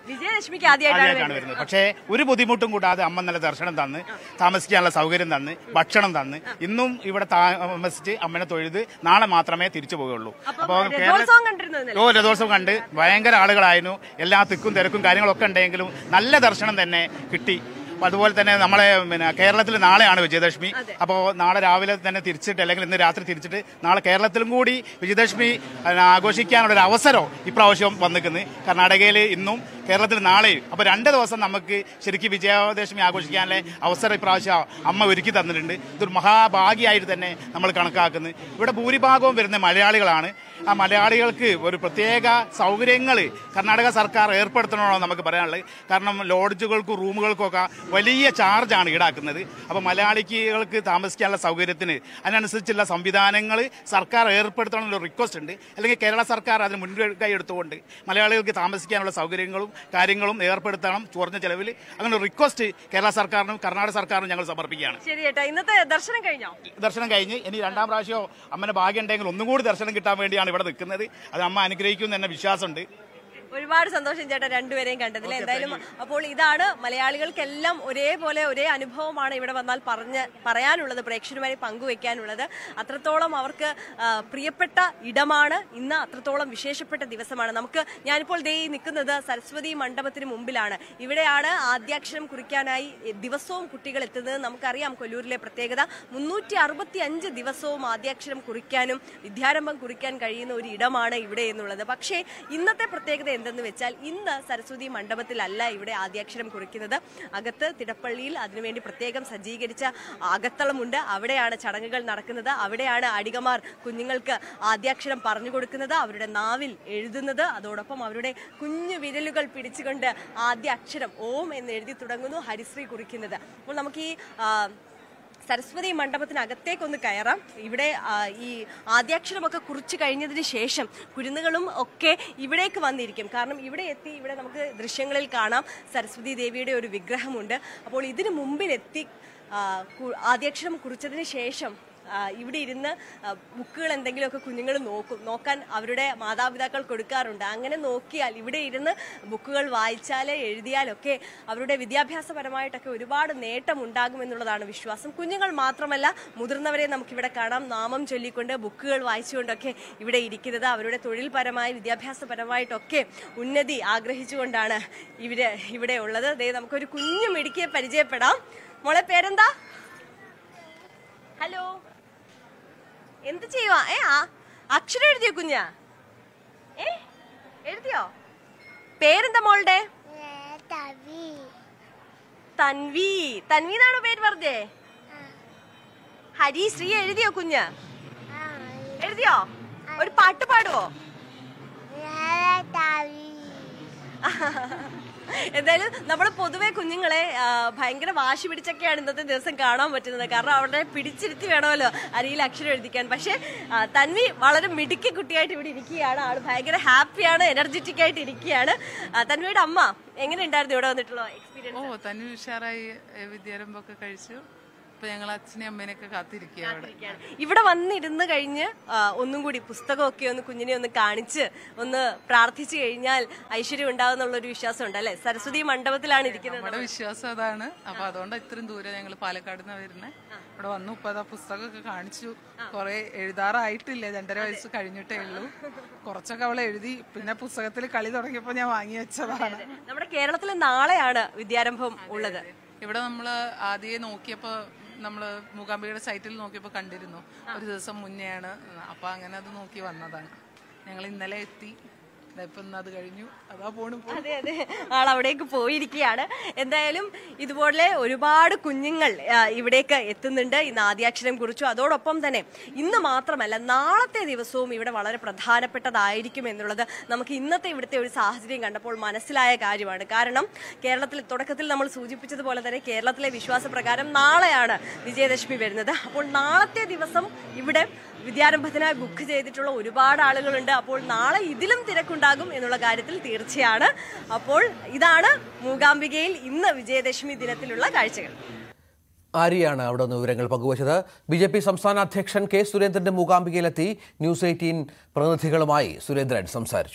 പക്ഷേ ഒരു ബുദ്ധിമുട്ടും കൂടാതെ അമ്മ നല്ല ദർശനം തന്ന്, താമസിക്കാനുള്ള സൗകര്യം തന്ന്, ഭക്ഷണം തന്ന്, ഇന്നും ഇവിടെ താമസിച്ച് അമ്മനെ തൊഴുത് നാളെ മാത്രമേ തിരിച്ചു പോകുള്ളൂ. അപ്പോൾ രഥോത്സവം കണ്ട് ഭയങ്കര ആളുകളായിരുന്നു. എല്ലാ തിക്കും തിരക്കും കാര്യങ്ങളൊക്കെ ഉണ്ടെങ്കിലും നല്ല ദർശനം തന്നെ കിട്ടി. അതുപോലെ തന്നെ നമ്മളെ കേരളത്തിൽ നാളെയാണ് വിജയദശമി. അപ്പോൾ നാളെ രാവിലെ തന്നെ തിരിച്ചിട്ട്, അല്ലെങ്കിൽ ഇന്ന് രാത്രി തിരിച്ചിട്ട് നാളെ കേരളത്തിലും കൂടി വിജയദശമി ആഘോഷിക്കാനുള്ള ഒരു അവസരം ഇപ്രാവശ്യം വന്നിരിക്കുന്നത്. കർണാടകയിൽ ഇന്നും കേരളത്തിൽ നാളെയും. അപ്പോൾ 2 ദിവസം നമുക്ക് ശരിക്കും വിജയദശമി ആഘോഷിക്കാനുള്ള അവസരം ഇപ്രാവശ്യം അമ്മ ഒരുക്കി തന്നിട്ടുണ്ട്. ഇതൊരു മഹാഭാഗ്യമായിട്ട് തന്നെ നമ്മൾ കണക്കാക്കുന്നത്. ഇവിടെ ഭൂരിഭാഗവും വരുന്ന മലയാളികളാണ്. ആ മലയാളികൾക്ക് ഒരു പ്രത്യേക സൗകര്യങ്ങൾ കർണാടക സർക്കാർ ഏർപ്പെടുത്തണമെന്നാണ് നമുക്ക് പറയാനുള്ളത്. കാരണം ലോഡ്ജുകൾക്കും റൂമുകൾക്കൊക്കെ വലിയ ചാർജാണ് ഈടാക്കുന്നത്. അപ്പോൾ മലയാളികൾക്ക് താമസിക്കാനുള്ള സൗകര്യത്തിന് അതിനനുസരിച്ചുള്ള സംവിധാനങ്ങൾ സർക്കാർ ഏർപ്പെടുത്തണമെന്നുള്ള റിക്വസ്റ്റ് ഉണ്ട്. അല്ലെങ്കിൽ കേരള സർക്കാർ അതിന് മുൻകൈ എടുത്തുകൊണ്ട് മലയാളികൾക്ക് താമസിക്കാനുള്ള സൗകര്യങ്ങളും കാര്യങ്ങളും ഏർപ്പെടുത്തണം കുറഞ്ഞ ചെലവിൽ. അങ്ങനെ ഒരു റിക്വസ്റ്റ് കേരള സർക്കാരിനും കർണാടക സർക്കാരിനും ഞങ്ങൾ സമർപ്പിക്കുകയാണ്. ഇന്നത്തെ ദർശനം കഴിഞ്ഞ് ഇനി 2ാം പ്രാവശ്യം അമ്മനെ ഭാഗ്യം ഉണ്ടെങ്കിൽ ഒന്നും കൂടി ദർശനം കിട്ടാൻ വേണ്ടിയാണ് ഇവിടെ നിൽക്കുന്നത്. അത് അമ്മ അനുഗ്രഹിക്കും തന്നെ വിശ്വാസമുണ്ട്. ഒരുപാട് സന്തോഷം ചേട്ടാ രണ്ടുപേരെയും കണ്ടതിൽ. എന്തായാലും അപ്പോൾ ഇതാണ് മലയാളികൾക്കെല്ലാം ഒരേപോലെ ഒരേ അനുഭവമാണ് ഇവിടെ വന്നാൽ പറയാനുള്ളത്, പ്രേക്ഷകരുമായി പങ്കുവെക്കാനുള്ളത്. അത്രത്തോളം അവർക്ക് പ്രിയപ്പെട്ട ഇടമാണ് ഇന്ന്, അത്രത്തോളം വിശേഷപ്പെട്ട ദിവസമാണ്. ഞാനിപ്പോൾ ദേ നിൽക്കുന്നത് സരസ്വതി മണ്ഡപത്തിന് മുമ്പിലാണ്. ഇവിടെയാണ് ആദ്യാക്ഷരം കുറിക്കാനായി ദിവസവും കുട്ടികൾ എത്തുന്നത്. നമുക്കറിയാം കൊല്ലൂരിലെ പ്രത്യേകത 365 ദിവസവും ആദ്യാക്ഷരം കുറിക്കാനും വിദ്യാരംഭം കുറിക്കാൻ കഴിയുന്ന ഒരു ഇടമാണ് ഇവിടെ എന്നുള്ളത്. പക്ഷേ ഇന്നത്തെ പ്രത്യേകത എന്തെന്ന് വെച്ചാൽ ഇന്ന് സരസ്വതി മണ്ഡപത്തിലല്ല ഇവിടെ ആദ്യാക്ഷരം കുറിക്കുന്നത്. അകത്ത് തിടപ്പള്ളിയിൽ അതിനുവേണ്ടി പ്രത്യേകം സജ്ജീകരിച്ച അകത്തളമുണ്ട്. അവിടെയാണ് ചടങ്ങുകൾ നടക്കുന്നത്. അവിടെയാണ് അടികമാർ കുഞ്ഞുങ്ങൾക്ക് ആദ്യാക്ഷരം പറഞ്ഞു കൊടുക്കുന്നത്, അവരുടെ നാവിൽ എഴുതുന്നത്. അതോടൊപ്പം അവരുടെ കുഞ്ഞു വിരലുകൾ പിടിച്ചുകൊണ്ട് ആദ്യ അക്ഷരം ഓം എന്ന് എഴുതി തുടങ്ങുന്നു ഹരിശ്രീ കുറിക്കുന്നത്. അപ്പോൾ നമുക്ക് ഈ സരസ്വതി മണ്ഡപത്തിനകത്തേക്കൊന്ന് കയറാം. ഇവിടെ ഈ ആദ്യാക്ഷരമൊക്കെ കുറിച്ച് കഴിഞ്ഞതിന് ശേഷം കുരുന്നുകളും ഒക്കെ ഇവിടേക്ക് വന്നിരിക്കും. കാരണം ഇവിടെ എത്തി, ഇവിടെ നമുക്ക് ദൃശ്യങ്ങളിൽ കാണാം സരസ്വതി ദേവിയുടെ ഒരു വിഗ്രഹമുണ്ട്. അപ്പോൾ ഇതിനു മുമ്പിലെത്തി ആദ്യാക്ഷരം കുറിച്ചതിന് ശേഷം ഇവിടെ ഇരുന്ന് ബുക്കുകൾ എന്തെങ്കിലുമൊക്കെ കുഞ്ഞുങ്ങൾ നോക്കാൻ അവരുടെ മാതാപിതാക്കൾ കൊടുക്കാറുണ്ട്. അങ്ങനെ നോക്കിയാൽ ഇവിടെ ഇരുന്ന് ബുക്കുകൾ വായിച്ചാലേ എഴുതിയാലൊക്കെ അവരുടെ വിദ്യാഭ്യാസപരമായിട്ടൊക്കെ ഒരുപാട് നേട്ടം ഉണ്ടാകുമെന്നുള്ളതാണ് വിശ്വാസം. കുഞ്ഞുങ്ങൾ മാത്രമല്ല, മുതിർന്നവരെ നമുക്കിവിടെ കാണാം നാമം ചൊല്ലിക്കൊണ്ട് ബുക്കുകൾ വായിച്ചുകൊണ്ടൊക്കെ ഇവിടെ ഇരിക്കുന്നത്. അവരുടെ തൊഴിൽപരമായി വിദ്യാഭ്യാസപരമായിട്ടൊക്കെ ഉന്നതി ആഗ്രഹിച്ചുകൊണ്ടാണ് ഇവിടെ ഉള്ളത്. നമുക്കൊരു കുഞ്ഞു മിടുക്കിയെ പരിചയപ്പെടാം. മോളെ പേരെന്താ? ഹലോ, എന്ത് ചെയ്യുവാ? അക്ഷരം എഴുതിയോ കുഞ്ഞാ? എഴുതിയോ? പേരെന്താ മോളുടെ? തൻവി. തൻവി എന്നാണോ പേര് പറഞ്ഞേ? ഹരിശ്രീ എഴുതിയോ കുഞ്ഞ്? എഴുതിയോ? ഒരു പാട്ട് പാടുവോ? എന്തായാലും നമ്മൾ പൊതുവെ കുഞ്ഞുങ്ങളെ ഭയങ്കര വാശി പിടിച്ചൊക്കെയാണ് ഇന്നത്തെ ദിവസം കാണാൻ പറ്റുന്നത്. കാരണം അവരുടെ പിടിച്ചിരുത്തി വേണമല്ലോ അരിയിൽ അക്ഷരം എഴുതിക്കാൻ. പക്ഷെ തൻവി വളരെ മിടുക്കി കുട്ടിയായിട്ട് ഇവിടെ ഇരിക്കുകയാണ്. ആള് ഭയങ്കര ഹാപ്പിയാണ്, എനർജറ്റിക് ആയിട്ട് ഇരിക്കുകയാണ്. തൻവിയുടെ അമ്മ എങ്ങനെ ഉണ്ടായിരുന്നു ഇവിടെ വന്നിട്ടുള്ള എക്സ്പീരിയൻസ്? തൻവി ഉഷാറായി വിദ്യാരംഭമൊക്കെ കഴിച്ചു. ഞങ്ങൾ അച്ഛനെയും അമ്മേനെയൊക്കെ കാത്തിരിക്കുകയാണ്. ഇവിടെ വന്നിരുന്ന് കഴിഞ്ഞ് ഒന്നും കൂടി പുസ്തകമൊക്കെ ഒന്ന് കുഞ്ഞിനെ ഒന്ന് കാണിച്ച് ഒന്ന് പ്രാർത്ഥിച്ചു കഴിഞ്ഞാൽ ഐശ്വര്യം ഉണ്ടാവുന്നുള്ളൊരു വിശ്വാസം ഉണ്ട് അല്ലെ? സരസ്വതി മണ്ഡപത്തിലാണ് ഇരിക്കുന്നത്. നമ്മുടെ വിശ്വാസം അതാണ്. അപ്പൊ അതുകൊണ്ട് ഇത്രയും ദൂരം ഞങ്ങൾ പാലക്കാട് നിന്ന് വരുന്നത്. ഇവിടെ വന്നു. ഇപ്പൊ അതാ പുസ്തകമൊക്കെ കാണിച്ചു. കുറെ എഴുതാറായിട്ടില്ല, 2.5 വയസ്സ് കഴിഞ്ഞിട്ടേ ഉള്ളൂ. കുറച്ചൊക്കെ അവളെ എഴുതി. പിന്നെ പുസ്തകത്തിൽ കളി തുടങ്ങിയപ്പോ ഞാൻ വാങ്ങി വെച്ചതാണ്. നമ്മുടെ കേരളത്തിൽ നാളെയാണ് വിദ്യാരംഭം ഉള്ളത്. ഇവിടെ നമ്മള് ആദ്യം നോക്കിയപ്പോ നമ്മള് മൂകാംബികയുടെ സൈറ്റിൽ നോക്കിയപ്പോ കണ്ടിരുന്നു. ഒരു ദിവസം മുന്നെയാണ്. അപ്പൊ അങ്ങനെ അത് നോക്കി വന്നതാണ്. ഞങ്ങൾ ഇന്നലെ എത്തി. ഇപ്പം അത് കഴിഞ്ഞു. അതാ പോണു. അതെ അതെ, ആളവിടേക്ക് പോയിരിക്കുകയാണ്. എന്തായാലും ഇതുപോലെ ഒരുപാട് കുഞ്ഞുങ്ങൾ ഇവിടേക്ക് എത്തുന്നുണ്ട്. ഇന്ന് ആദ്യാക്ഷരം കുറിച്ചു. അതോടൊപ്പം തന്നെ ഇന്ന് മാത്രമല്ല നാളത്തെ ദിവസവും ഇവിടെ വളരെ പ്രധാനപ്പെട്ടതായിരിക്കും എന്നുള്ളത് നമുക്ക് ഇന്നത്തെ ഇവിടുത്തെ ഒരു സാഹചര്യം കണ്ടപ്പോൾ മനസ്സിലായ കാര്യമാണ്. കാരണം കേരളത്തിൽ തുടക്കത്തിൽ നമ്മൾ സൂചിപ്പിച്ചതുപോലെ തന്നെ കേരളത്തിലെ വിശ്വാസപ്രകാരം നാളെയാണ് വിജയദശമി വരുന്നത്. അപ്പോൾ നാളത്തെ ദിവസം ഇവിടെ വിദ്യാരംഭത്തിനായി ബുക്ക് ചെയ്തിട്ടുള്ള ഒരുപാട് ആളുകളുണ്ട്. അപ്പോൾ നാളെ ഇതിലും തിരക്കുണ്ടാകും എന്നുള്ള കാര്യത്തിൽ തീർച്ചയാണ്. അപ്പോൾ ഇതാണ് മൂകാംബികയിൽ ഇന്ന് വിജയദശമി ദിനത്തിലുള്ള കാഴ്ചകൾ. ആര്യാണ് അവിടെ നിന്ന് വിവരങ്ങൾ പങ്കുവച്ചത്. BJP സംസ്ഥാന അധ്യക്ഷൻ കെ സുരേന്ദ്രന്റെ മൂകാംബികയിലെത്തി ന്യൂസ് 18 പ്രതിനിധികളുമായി സുരേന്ദ്രൻ സംസാരിച്ചു.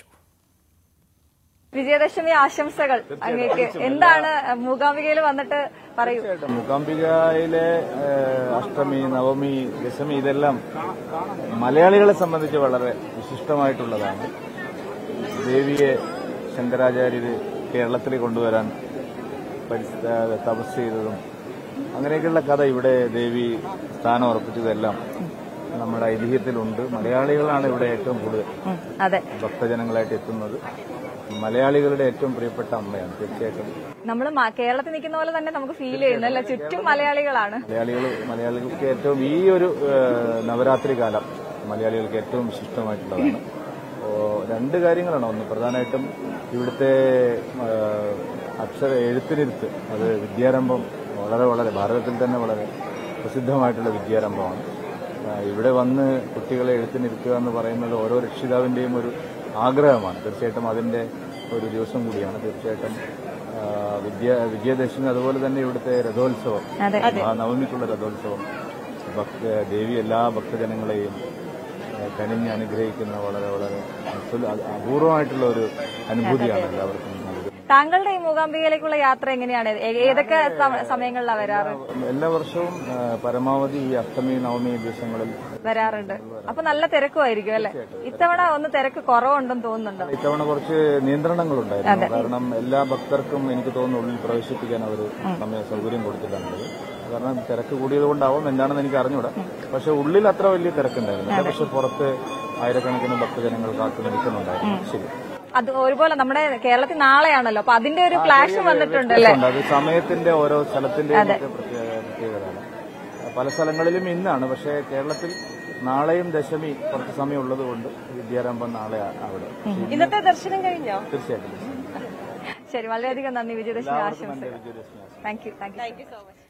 വിജയദശമി ആശംസകൾ അങ്ങേക്ക്. എന്താണ് മൂകാംബികയിൽ വന്നിട്ട് പറയൂ. മൂകാംബികയിലെ അഷ്ടമി, നവമി, ദശമി ഇതെല്ലാം മലയാളികളെ സംബന്ധിച്ച് വളരെ വിശിഷ്ടമായിട്ടുള്ളതാണ്. ദേവിയെ ശങ്കരാചാര്യര് കേരളത്തിൽ കൊണ്ടുവരാൻ തപസ് ചെയ്തതും അങ്ങനെയൊക്കെയുള്ള കഥ ഇവിടെ ദേവി സ്ഥാനം ഉറപ്പിച്ചതെല്ലാം നമ്മുടെ ഐതിഹ്യത്തിലുണ്ട്. മലയാളികളാണ് ഇവിടെ ഏറ്റവും കൂടുതൽ ഭക്തജനങ്ങളായിട്ട് എത്തുന്നത്. മലയാളികളുടെ ഏറ്റവും പ്രിയപ്പെട്ട അമ്മയാണ്. തീർച്ചയായിട്ടും നമ്മൾ കേരളത്തിൽ നിൽക്കുന്ന പോലെ തന്നെ നമുക്ക് ഫീൽ ചെയ്യുന്നല്ല, ചുറ്റും മലയാളികളാണ്. മലയാളികൾക്ക് ഏറ്റവും ഈ ഒരു നവരാത്രി കാലം മലയാളികൾക്ക് ഏറ്റവും വിശിഷ്ടമായിട്ടുള്ളതാണ്. രണ്ട് കാര്യങ്ങളാണ്. ഒന്ന് പ്രധാനമായിട്ടും ഇവിടുത്തെ എഴുത്തിനിരുത്ത്, അത് വിദ്യാരംഭം വളരെ ഭാരതത്തിൽ തന്നെ വളരെ പ്രസിദ്ധമായിട്ടുള്ള വിദ്യാരംഭമാണ്. ഇവിടെ വന്ന് കുട്ടികളെ എഴുത്തിനിരുത്തുക എന്ന് പറയുന്നത് ഓരോ രക്ഷിതാവിന്റെയും ഒരു ആഗ്രഹമാണ്. തീർച്ചയായിട്ടും അതിന്റെ ഒരു ദിവസം കൂടിയാണ്. തീർച്ചയായിട്ടും വിജയദശമി, അതുപോലെ തന്നെ ഇവിടുത്തെ രഥോത്സവം, നവമിക്കുള്ള രഥോത്സവം, ദേവി എല്ലാ ഭക്തജനങ്ങളെയും കനിഞ്ഞ് അനുഗ്രഹിക്കുന്ന വളരെ അപൂർവമായിട്ടുള്ള ഒരു അനുഭൂതിയാണ് എല്ലാവർക്കും. താങ്കളുടെ ഈ മൂകാംബികയിലേക്കുള്ള യാത്ര എങ്ങനെയാണ്? ഏതൊക്കെ സമയങ്ങളിലാണ് വരാറ്? എല്ലാ വർഷവും പരമാവധി ഈ അഷ്ടമി, നവമി ദിവസങ്ങളിൽ വരാറുണ്ട്. അപ്പൊ നല്ല തിരക്കുമായിരിക്കും അല്ലെ? ഇത്തവണ ഒന്ന് തിരക്ക് കുറവുണ്ടെന്ന് തോന്നുന്നുണ്ടോ? ഇത്തവണ കുറച്ച് നിയന്ത്രണങ്ങളുണ്ടായിരുന്നു. കാരണം എല്ലാ ഭക്തർക്കും എനിക്ക് തോന്നുന്നു ഉള്ളിൽ പ്രവേശിപ്പിക്കാൻ അവർ സൗകര്യം കൊടുത്തിട്ടാണത്. കാരണം തിരക്ക് കൂടിയത് കൊണ്ടാവും, എന്താണെന്ന് എനിക്ക് അറിഞ്ഞൂടാ. പക്ഷെ ഉള്ളിൽ അത്ര വലിയ തിരക്കുണ്ടായിരുന്നു. പക്ഷെ പുറത്ത് ആയിരക്കണക്കിന് ഭക്തജനങ്ങൾ കാത്തു നിൽക്കുന്നുണ്ടായിരുന്നു. ശരി, അത് ഒരുപോലെ നമ്മുടെ കേരളത്തിൽ നാളെയാണല്ലോ, അപ്പൊ അതിന്റെ ഒരു ഫ്ലാഷ് വന്നിട്ടുണ്ടല്ലേ? അത് സമയത്തിന്റെ ഓരോ സ്ഥലത്തിന്റെ പ്രത്യേകതയാണ്. പല സ്ഥലങ്ങളിലും ഇന്നാണ്, പക്ഷെ കേരളത്തിൽ നാളെയും ദശമി കുറച്ച് സമയം ഉള്ളത് കൊണ്ട് വിദ്യാരംഭം നാളെ അവിടെ. ഇന്നത്തെ ദർശനം കഴിഞ്ഞോ? തീർച്ചയായിട്ടും. ശരി, വളരെയധികം നന്ദി. വിജയദശമി ആശംസകൾ. Thank you so much.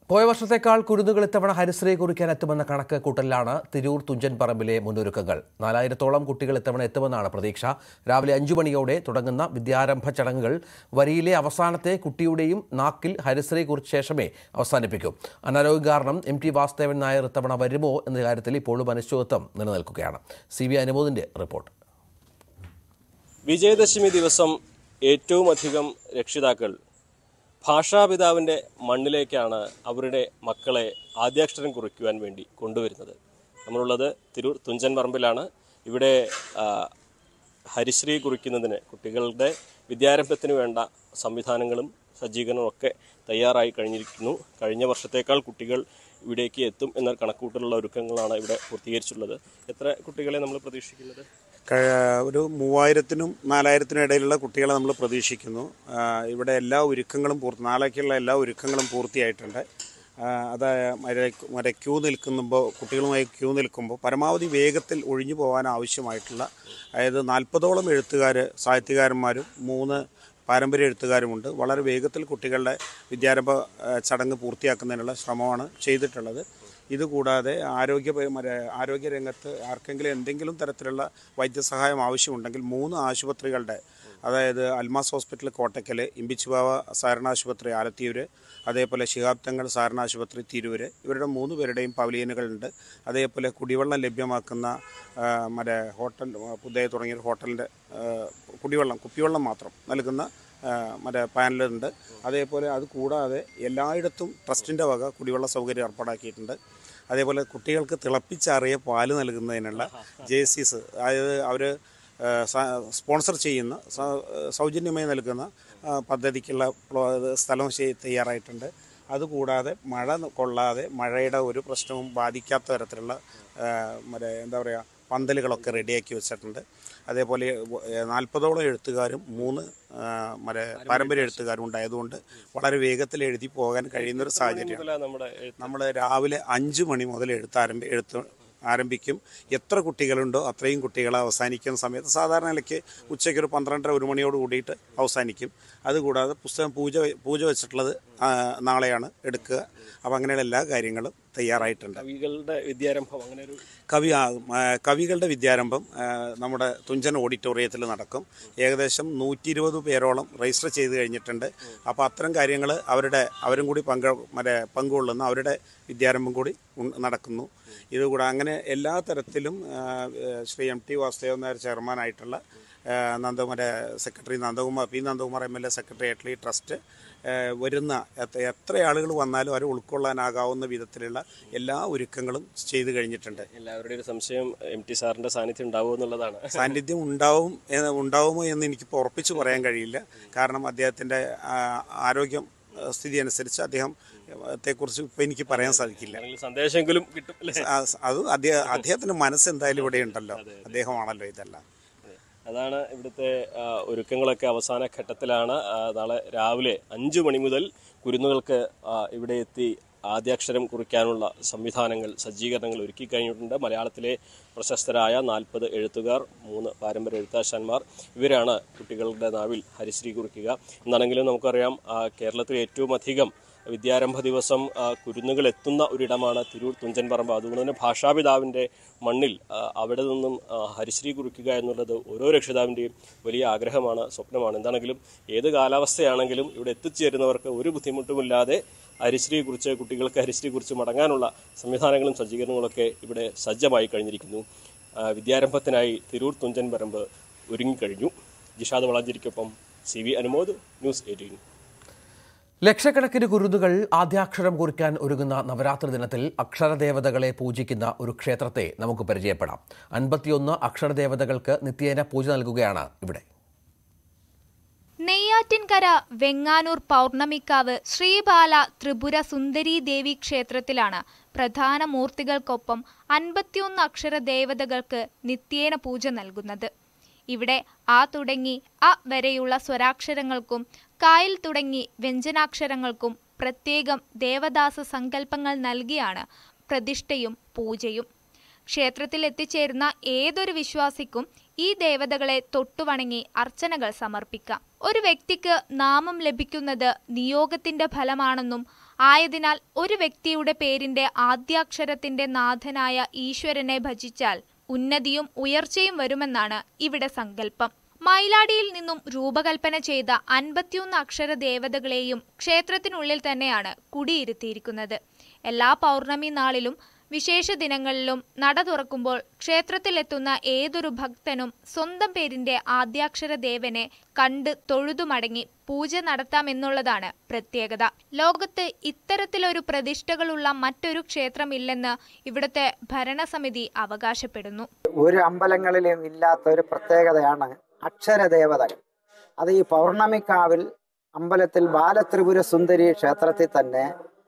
പോയ വർഷത്തേക്കാൾ കുരുന്നുകൾ ഇത്തവണ ഹരിശ്രീ കുറിക്കാൻ എത്തുമെന്ന കണക്ക് കൂട്ടലിലാണ് തിരൂർ തുഞ്ചൻ പറമ്പിലെ മുന്നൊരുക്കങ്ങൾ. 4000-ഓളം കുട്ടികൾ ഇത്തവണ എത്തുമെന്നാണ് പ്രതീക്ഷ. രാവിലെ 5 മണിയോടെ തുടങ്ങുന്ന വിദ്യാരംഭ ചടങ്ങുകൾ വരിയിലെ അവസാനത്തെ കുട്ടിയുടെയും നാക്കിൽ ഹരിശ്രീ കുറിച്ച ശേഷമേ അവസാനിപ്പിക്കൂ. അനാരോഗ്യം കാരണം MT വാസുദേവൻ നായർ ഇത്തവണ വരുമോ എന്ന കാര്യത്തിൽ ഇപ്പോഴും അനിശ്ചിതത്വം നിലനിൽക്കുകയാണ്. CB അനുമോദിന്റെ report. വിജയദശമി ദിവസം ഏറ്റവും അധികം രക്ഷിതാക്കൾ ഭാഷാപിതാവിൻ്റെ മണ്ണിലേക്കാണ് അവരുടെ മക്കളെ ആദ്യാക്ഷരം കുറിക്കുവാൻ വേണ്ടി കൊണ്ടുവരുന്നത്. നമ്മളുള്ളത് തിരൂർ തുഞ്ചൻ പറമ്പിലാണ്. ഇവിടെ ഹരിശ്രീ കുറിക്കുന്നതിന് കുട്ടികളുടെ വിദ്യാരംഭത്തിന് വേണ്ട സംവിധാനങ്ങളും സജ്ജീകരണവും ഒക്കെ തയ്യാറായി കഴിഞ്ഞിരിക്കുന്നു. കഴിഞ്ഞ വർഷത്തേക്കാൾ കുട്ടികൾ ഇവിടേക്ക് എത്തും എന്ന കണക്കൂട്ടലുള്ള ഒരുക്കങ്ങളാണ് ഇവിടെ പൂർത്തീകരിച്ചിട്ടുള്ളത്. എത്ര കുട്ടികളെ നമ്മൾ പ്രതീക്ഷിക്കുന്നത്? ഒരു 3000-നും 4000-നും ഇടയിലുള്ള കുട്ടികളെ നമ്മൾ പ്രതീക്ഷിക്കുന്നു. ഇവിടെ എല്ലാ ഒരുക്കങ്ങളും നാളേക്കുള്ള എല്ലാ ഒരുക്കങ്ങളും പൂർത്തിയായിട്ടുണ്ട്. അത് കുട്ടികളുമായി ക്യൂ നിൽക്കുമ്പോൾ പരമാവധി വേഗത്തിൽ ഒഴിഞ്ഞു പോകാൻ ആവശ്യമായിട്ടുള്ള, അതായത് 40ഓളം എഴുത്തുകാർ, സാഹിത്യകാരന്മാരും 3 പാരമ്പര്യ എഴുത്തുകാരുമുണ്ട്. വളരെ വേഗത്തിൽ കുട്ടികളുടെ വിദ്യാരംഭ ചടങ്ങ് പൂർത്തിയാക്കുന്നതിനുള്ള ശ്രമമാണ് ചെയ്തിട്ടുള്ളത്. ഇതുകൂടാതെ ആരോഗ്യരംഗത്ത് ആർക്കെങ്കിലും എന്തെങ്കിലും തരത്തിലുള്ള വൈദ്യസഹായം ആവശ്യമുണ്ടെങ്കിൽ 3 ആശുപത്രികളുടെ, അതായത് അൽമാസ് ഹോസ്പിറ്റൽ കോട്ടക്കൽ, ഇമ്പിച്ചുബാവ സാധാരണ ആശുപത്രി ആലത്തിയൂർ, അതേപോലെ ശിഹാബ് തങ്ങൾ സാധാരണ ആശുപത്രി തിരൂർ, ഇവരുടെ 3 പേരുടെയും പവലിയനുകളുണ്ട്. അതേപോലെ കുടിവെള്ളം ലഭ്യമാക്കുന്ന ഹോട്ടൽ പുതിയ തുടങ്ങിയ ഹോട്ടലിൻ്റെ കുപ്പിവെള്ളം മാത്രം നൽകുന്ന പാനലുണ്ട്. അതേപോലെ അത് കൂടാതെ എല്ലായിടത്തും ട്രസ്റ്റിൻ്റെ വക കുടിവെള്ള സൗകര്യം ഏർപ്പാടാക്കിയിട്ടുണ്ട്. അതേപോലെ കുട്ടികൾക്ക് തിളപ്പിച്ചാറിയ പാല് നൽകുന്നതിനുള്ള JCs, അതായത് അവർ സ്പോൺസർ ചെയ്യുന്ന സൗജന്യമായി നൽകുന്ന പദ്ധതിക്കുള്ള സ്ഥലം തയ്യാറായിട്ടുണ്ട്. അതുകൂടാതെ മഴ കൊള്ളാതെ, മഴയുടെ ഒരു പ്രശ്നവും ബാധിക്കാത്ത തരത്തിലുള്ള പന്തലുകളൊക്കെ റെഡിയാക്കി വെച്ചിട്ടുണ്ട്. അതേപോലെ 40ഓളം എഴുത്തുകാരും 3 പാരമ്പര്യ എഴുത്തുകാരും ഉണ്ടായതുകൊണ്ട് വളരെ വേഗത്തിൽ എഴുതി പോകാൻ കഴിയുന്നൊരു സാഹചര്യമാണ്. നമ്മൾ രാവിലെ 5 മണി മുതൽ എഴുത്ത് ആരംഭിക്കും. എത്ര കുട്ടികളുണ്ടോ അത്രയും കുട്ടികൾ അവസാനിക്കുന്ന സമയത്ത് സാധാരണ നിലയ്ക്ക് ഉച്ചയ്ക്ക് ഒരു 12:30-1 മണിയോട് കൂടിയിട്ട് അവസാനിക്കും. അതുകൂടാതെ പുസ്തകം പൂജ വെച്ചിട്ടുള്ളത് നാളെയാണ് എടുക്കുക. അപ്പം അങ്ങനെയുള്ള എല്ലാ കാര്യങ്ങളും തയ്യാറായിട്ടുണ്ട്. കവികളുടെ വിദ്യാരംഭം, അങ്ങനെ ഒരു കവികളുടെ വിദ്യാരംഭം നമ്മുടെ തുഞ്ചൻ ഓഡിറ്റോറിയത്തിൽ നടക്കും. ഏകദേശം 120 പേരോളം രജിസ്റ്റർ ചെയ്ത് കഴിഞ്ഞിട്ടുണ്ട്. അപ്പോൾ അത്തരം കാര്യങ്ങൾ അവരും കൂടി പങ്കുകൊള്ളുന്ന അവരുടെ വിദ്യാരംഭം കൂടി നടക്കുന്നു. ഇതുകൂടെ അങ്ങനെ എല്ലാ തരത്തിലും ശ്രീ MT വാസുദേവൻ നായർ ചെയർമാനായിട്ടുള്ള സെക്രട്ടറി നന്ദകുമാർ MLA സെക്രട്ടറി ആയിട്ടുള്ള ഈ ട്രസ്റ്റ് വരുന്ന എത്ര ആളുകൾ വന്നാലും അവരെ ഉൾക്കൊള്ളാനാകാവുന്ന വിധത്തിലുള്ള എല്ലാ ഒരുക്കങ്ങളും ചെയ്തു കഴിഞ്ഞിട്ടുണ്ട്. എല്ലാവരുടെയും ഒരു സംശയം MT സാറിൻ്റെ സാന്നിധ്യം ഉണ്ടാവുമോ എന്നുള്ളതാണ്. സാന്നിധ്യം ഉണ്ടാവുമോ എന്ന് എനിക്കിപ്പോൾ ഉറപ്പിച്ച് പറയാൻ കഴിയില്ല. കാരണം അദ്ദേഹത്തിൻ്റെ ആരോഗ്യം സ്ഥിതി അനുസരിച്ച് അദ്ദേഹത്തെക്കുറിച്ച് ഇപ്പോൾ എനിക്ക് പറയാൻ സാധിക്കില്ല. സന്ദേശമെങ്കിലും കിട്ടും. അത് അദ്ദേഹത്തിൻ്റെ മനസ്സെന്തായാലും ഇവിടെ ഉണ്ടല്ലോ, അദ്ദേഹമാണല്ലോ ഇതെല്ലാം. അതാണ് ഇവിടുത്തെ ഒരുക്കങ്ങളൊക്കെ അവസാന ഘട്ടത്തിലാണ്. നാളെ രാവിലെ 5 മണി മുതൽ കുരുന്നുകൾക്ക് ഇവിടെ എത്തി ആദ്യാക്ഷരം കുറിക്കാനുള്ള സംവിധാനങ്ങൾ, സജ്ജീകരണങ്ങൾ ഒരുക്കി കഴിഞ്ഞിട്ടുണ്ട്. മലയാളത്തിലെ പ്രശസ്തരായ 40 എഴുത്തുകാർ, 3 പാരമ്പര്യ എഴുത്താശാന്മാർ, ഇവരാണ് കുട്ടികളുടെ നാവിൽ ഹരിശ്രീ കുറിക്കുക. എന്നാണെങ്കിലും നമുക്കറിയാം, കേരളത്തിൽ ഏറ്റവും അധികം വിദ്യാരംഭ ദിവസം കുരുന്നുകൾ എത്തുന്ന ഒരിടമാണ് തിരൂർ തുഞ്ചൻ പറമ്പ്. അതുകൊണ്ട് തന്നെ ഭാഷാപിതാവിൻ്റെ മണ്ണിൽ അവിടെ നിന്നും ഹരിശ്രീ കുറിക്കുക എന്നുള്ളത് ഓരോ രക്ഷിതാവിൻ്റെയും വലിയ ആഗ്രഹമാണ്, സ്വപ്നമാണ്. എന്താണെങ്കിലും ഏത് കാലാവസ്ഥയാണെങ്കിലും ഇവിടെ എത്തിച്ചേരുന്നവർക്ക് ഒരു ബുദ്ധിമുട്ടുമില്ലാതെ ഹരിശ്രീ കുറിച്ച്, കുട്ടികൾക്ക് ഹരിശ്രീ കുറിച്ച് മടങ്ങാനുള്ള സംവിധാനങ്ങളും സജ്ജീകരണങ്ങളൊക്കെ ഇവിടെ സജ്ജമായി കഴിഞ്ഞിരിക്കുന്നു. വിദ്യാരംഭത്തിനായി തിരൂർ തുഞ്ചൻ പറമ്പ് ഒരുങ്ങിക്കഴിഞ്ഞു. ജിഷാദ് വളാഞ്ചേരിക്കൊപ്പം CB അനുമോദ്, ന്യൂസ് 18. ലക്ഷക്കണക്കിന് കുരുന്നുകൾ ആദ്യാക്ഷരം കുറിക്കാൻ ഒരുങ്ങുന്ന നവരാത്രി ദിനത്തിൽ അക്ഷരദേവതകളെ പൂജിക്കുന്ന ഒരു ക്ഷേത്രത്തെ നമുക്ക് പരിചയപ്പെടാം. 51 അക്ഷരദേവതകൾക്ക് നിത്യേന പൂജ നൽകുകയാണ് ഇവിടെ. നെയ്യാറ്റിൻകര വെങ്ങാനൂർ പൗർണമിക്കാവ് ശ്രീബാല ത്രിപുര സുന്ദരീ ദേവി ക്ഷേത്രത്തിലാണ് പ്രധാന മൂർത്തികൾക്കൊപ്പം 51 അക്ഷര ദേവതകൾക്ക് നിത്യേന പൂജ നൽകുന്നത്. ഇവിടെ ആ തുടങ്ങി അ വരെയുള്ള സ്വരാക്ഷരങ്ങൾക്കും കായൽ തുടങ്ങി വ്യഞ്ജനാക്ഷരങ്ങൾക്കും പ്രത്യേകം ദേവദാസ സങ്കല്പങ്ങൾ നൽകിയാണ് പ്രതിഷ്ഠയും പൂജയും. ക്ഷേത്രത്തിൽ എത്തിച്ചേരുന്ന ഏതൊരു വിശ്വാസിക്കും ഈ ദേവതകളെ തൊട്ടുവണങ്ങി അർച്ചനകൾ സമർപ്പിക്കാം. ഒരു വ്യക്തിക്ക് നാമം ലഭിക്കുന്നത് നിയോഗത്തിന്റെ ഫലമാണെന്നും ആയതിനാൽ ഒരു വ്യക്തിയുടെ പേരിന്റെ ആദ്യാക്ഷരത്തിന്റെ നാഥനായ ഈശ്വരനെ ഭജിച്ചാൽ ഉന്നതിയും ഉയർച്ചയും വരുമെന്നാണ് ഇവിടെ സങ്കല്പം. മയിലാടിയിൽ നിന്നും രൂപകൽപ്പന ചെയ്ത 51 അക്ഷര ദേവതകളെയും ക്ഷേത്രത്തിനുള്ളിൽ തന്നെയാണ് കുടിയിരുത്തിയിരിക്കുന്നത്. എല്ലാ പൗർണമി നാളിലും വിശേഷ ദിനങ്ങളിലും നട തുറക്കുമ്പോൾ ക്ഷേത്രത്തിലെത്തുന്ന ഏതൊരു ഭക്തനും സ്വന്തം പേരിന്റെ ആദ്യാക്ഷര ദേവനെ കണ്ട് തൊഴുതുമടങ്ങി പൂജ നടത്താമെന്നുള്ളതാണ് പ്രത്യേകത. ലോകത്ത് ഇത്തരത്തിലൊരു പ്രതിഷ്ഠകളുള്ള മറ്റൊരു ക്ഷേത്രമില്ലെന്ന് ഇവിടുത്തെ ഭരണസമിതി അവകാശപ്പെടുന്നു. ഒരു അമ്പലങ്ങളിലും ഇല്ലാത്ത ഒരു പ്രത്യേകതയാണ് അക്ഷരദേവതകൾ. അത് ഈ പൗർണമിക്കാവിൽ അമ്പലത്തിൽ ബാലത്രിപുര സുന്ദരി ക്ഷേത്രത്തിൽ തന്നെ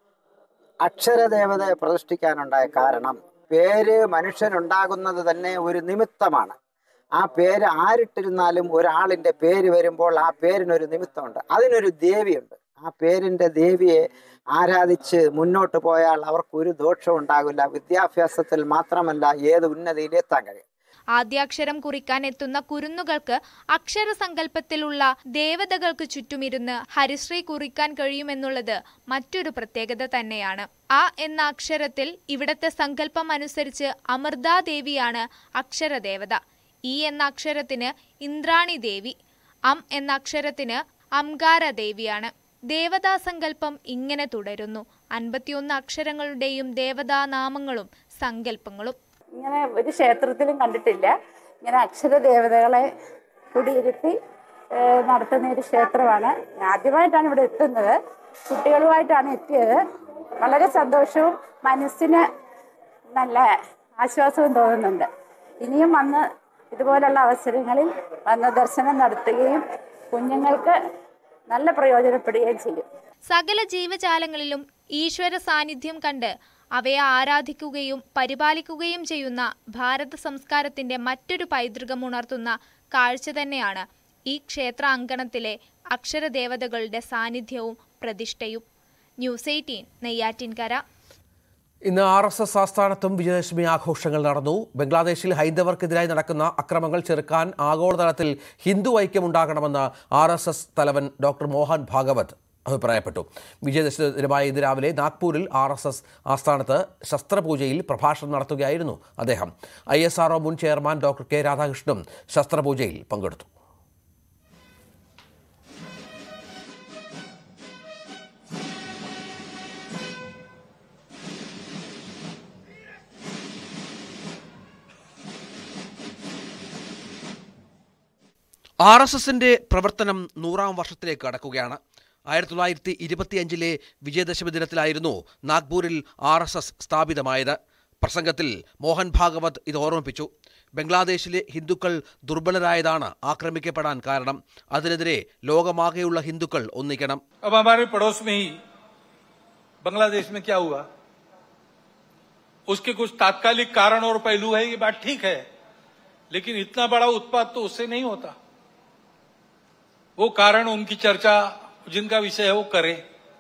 അക്ഷരദേവതയെ പ്രതിഷ്ഠിക്കാനുണ്ടായ കാരണം പേര് മനുഷ്യനുണ്ടാകുന്നത് തന്നെ ഒരു നിമിത്തമാണ്. ആ പേര് ആരിട്ടിരുന്നാലും ഒരാളിൻ്റെ പേര് വരുമ്പോൾ ആ പേരിനൊരു നിമിത്തമുണ്ട്, അതിനൊരു ദേവിയുണ്ട്. ആ പേരിൻ്റെ ദേവിയെ ആരാധിച്ച് മുന്നോട്ട് പോയാൽ അവർക്കൊരു ദോഷവും ഉണ്ടാകില്ല. വിദ്യാഭ്യാസത്തിൽ മാത്രമല്ല ഏത് ഉന്നതിയിലെത്താൻ കഴിയും. ആദ്യാക്ഷരം കുറിക്കാൻ എത്തുന്ന കുരുന്നുകൾക്ക് അക്ഷരസങ്കല്പത്തിലുള്ള ദേവതകൾക്ക് ചുറ്റുമിരുന്ന് ഹരിശ്രീ കുറിക്കാൻ കഴിയുമെന്നുള്ളത് മറ്റൊരു പ്രത്യേകത തന്നെയാണ്. ആ എന്ന അക്ഷരത്തിൽ ഇവിടത്തെ സങ്കല്പം അനുസരിച്ച് അമൃതാദേവിയാണ് അക്ഷരദേവത. ഈ എന്ന അക്ഷരത്തിന് ഇന്ദ്രാണി ദേവി, അം എന്ന അക്ഷരത്തിന് അംകാര ദേവിയാണ്. ദേവതാസങ്കല്പം ഇങ്ങനെ തുടരുന്നു. 51 അക്ഷരങ്ങളുടെയും ദേവതാനാമങ്ങളും സങ്കല്പങ്ങളും. ഇങ്ങനെ ഒരു ക്ഷേത്രത്തിലും കണ്ടിട്ടില്ല. ഇങ്ങനെ അക്ഷരദേവതകളെ കുടിയിരുത്തി നടത്തുന്ന ഒരു ക്ഷേത്രമാണ്. ആദ്യമായിട്ടാണ് ഇവിടെ എത്തുന്നത്. കുട്ടികളുമായിട്ടാണ് എത്തിയത്. വളരെ സന്തോഷവും മനസ്സിന് നല്ല ആശ്വാസവും തോന്നുന്നുണ്ട്. ഇനിയും വന്ന് ഇതുപോലുള്ള അവസരങ്ങളിൽ വന്ന് ദർശനം നടത്തുകയും കുഞ്ഞുങ്ങൾക്ക് നല്ല പ്രയോജനപ്പെടുകയും ചെയ്യും. സകല ജീവജാലങ്ങളിലും ഈശ്വര സാന്നിധ്യം കണ്ട് അവയെ ആരാധിക്കുകയും പരിപാലിക്കുകയും ചെയ്യുന്ന ഭാരത സംസ്കാരത്തിന്റെ മറ്റൊരു പൈതൃകം ഉണർത്തുന്ന കാഴ്ച തന്നെയാണ് ഈ ക്ഷേത്ര അങ്കണത്തിലെ അക്ഷരദേവതകളുടെ സാന്നിധ്യവും പ്രതിഷ്ഠയും. ന്യൂസ് 18 നെയ്യാറ്റിൻകര. ഇന്ന് RSS ആസ്ഥാനത്തും വിജയദശമി ആഘോഷങ്ങൾ നടന്നു. ബംഗ്ലാദേശിൽ ഹൈന്ദവർക്കെതിരായി നടക്കുന്ന അക്രമങ്ങൾ ചെറുക്കാൻ ആഗോളതലത്തിൽ ഹിന്ദു ഐക്യമുണ്ടാകണമെന്ന് RSS തലവൻ ഡോക്ടർ മോഹൻ ഭാഗവത് അഭിപ്രായപ്പെട്ടു. വിജയദശമി ദിനമായ ഇന്ന് രാവിലെ നാഗ്പൂരിൽ RSS ആസ്ഥാനത്ത് ശസ്ത്രപൂജയിൽ പ്രഭാഷണം നടത്തുകയായിരുന്നു അദ്ദേഹം. ISRO മുൻ ചെയർമാൻ ഡോക്ടർ കെ രാധാകൃഷ്ണനും ശസ്ത്രപൂജയിൽ പങ്കെടുത്തു. RSSന്റെ പ്രവർത്തനം 100ാം വർഷത്തിലേക്ക് കടക്കുകയാണ്. 1925 വിജയദശമി ദിനത്തിലായിരുന്നു നാഗ്പൂരിൽ RSS സ്ഥാപിതമായത്. പ്രസംഗത്തിൽ മോഹൻ ഭാഗവത് ഇത് ഓർമ്മിപ്പിച്ചു. ബംഗ്ലാദേശിലെ ഹിന്ദുക്കൾ ദുർബലരായതാണ് ആക്രമിക്കപ്പെടാൻ കാരണം. അതിനെതിരെ ലോകമാകെയുള്ള ഹിന്ദുക്കൾ ഒന്നിക്കണം. बांग्लादेश में क्या हुआ, उसके कुछ तात्कालिक कारण और पहलू है, ये बात ठीक है, लेकिन इतना बड़ा उत्पात तो उससे नहीं होता. वो कारण उनकी चर्चा जिनका विषय है वो करें,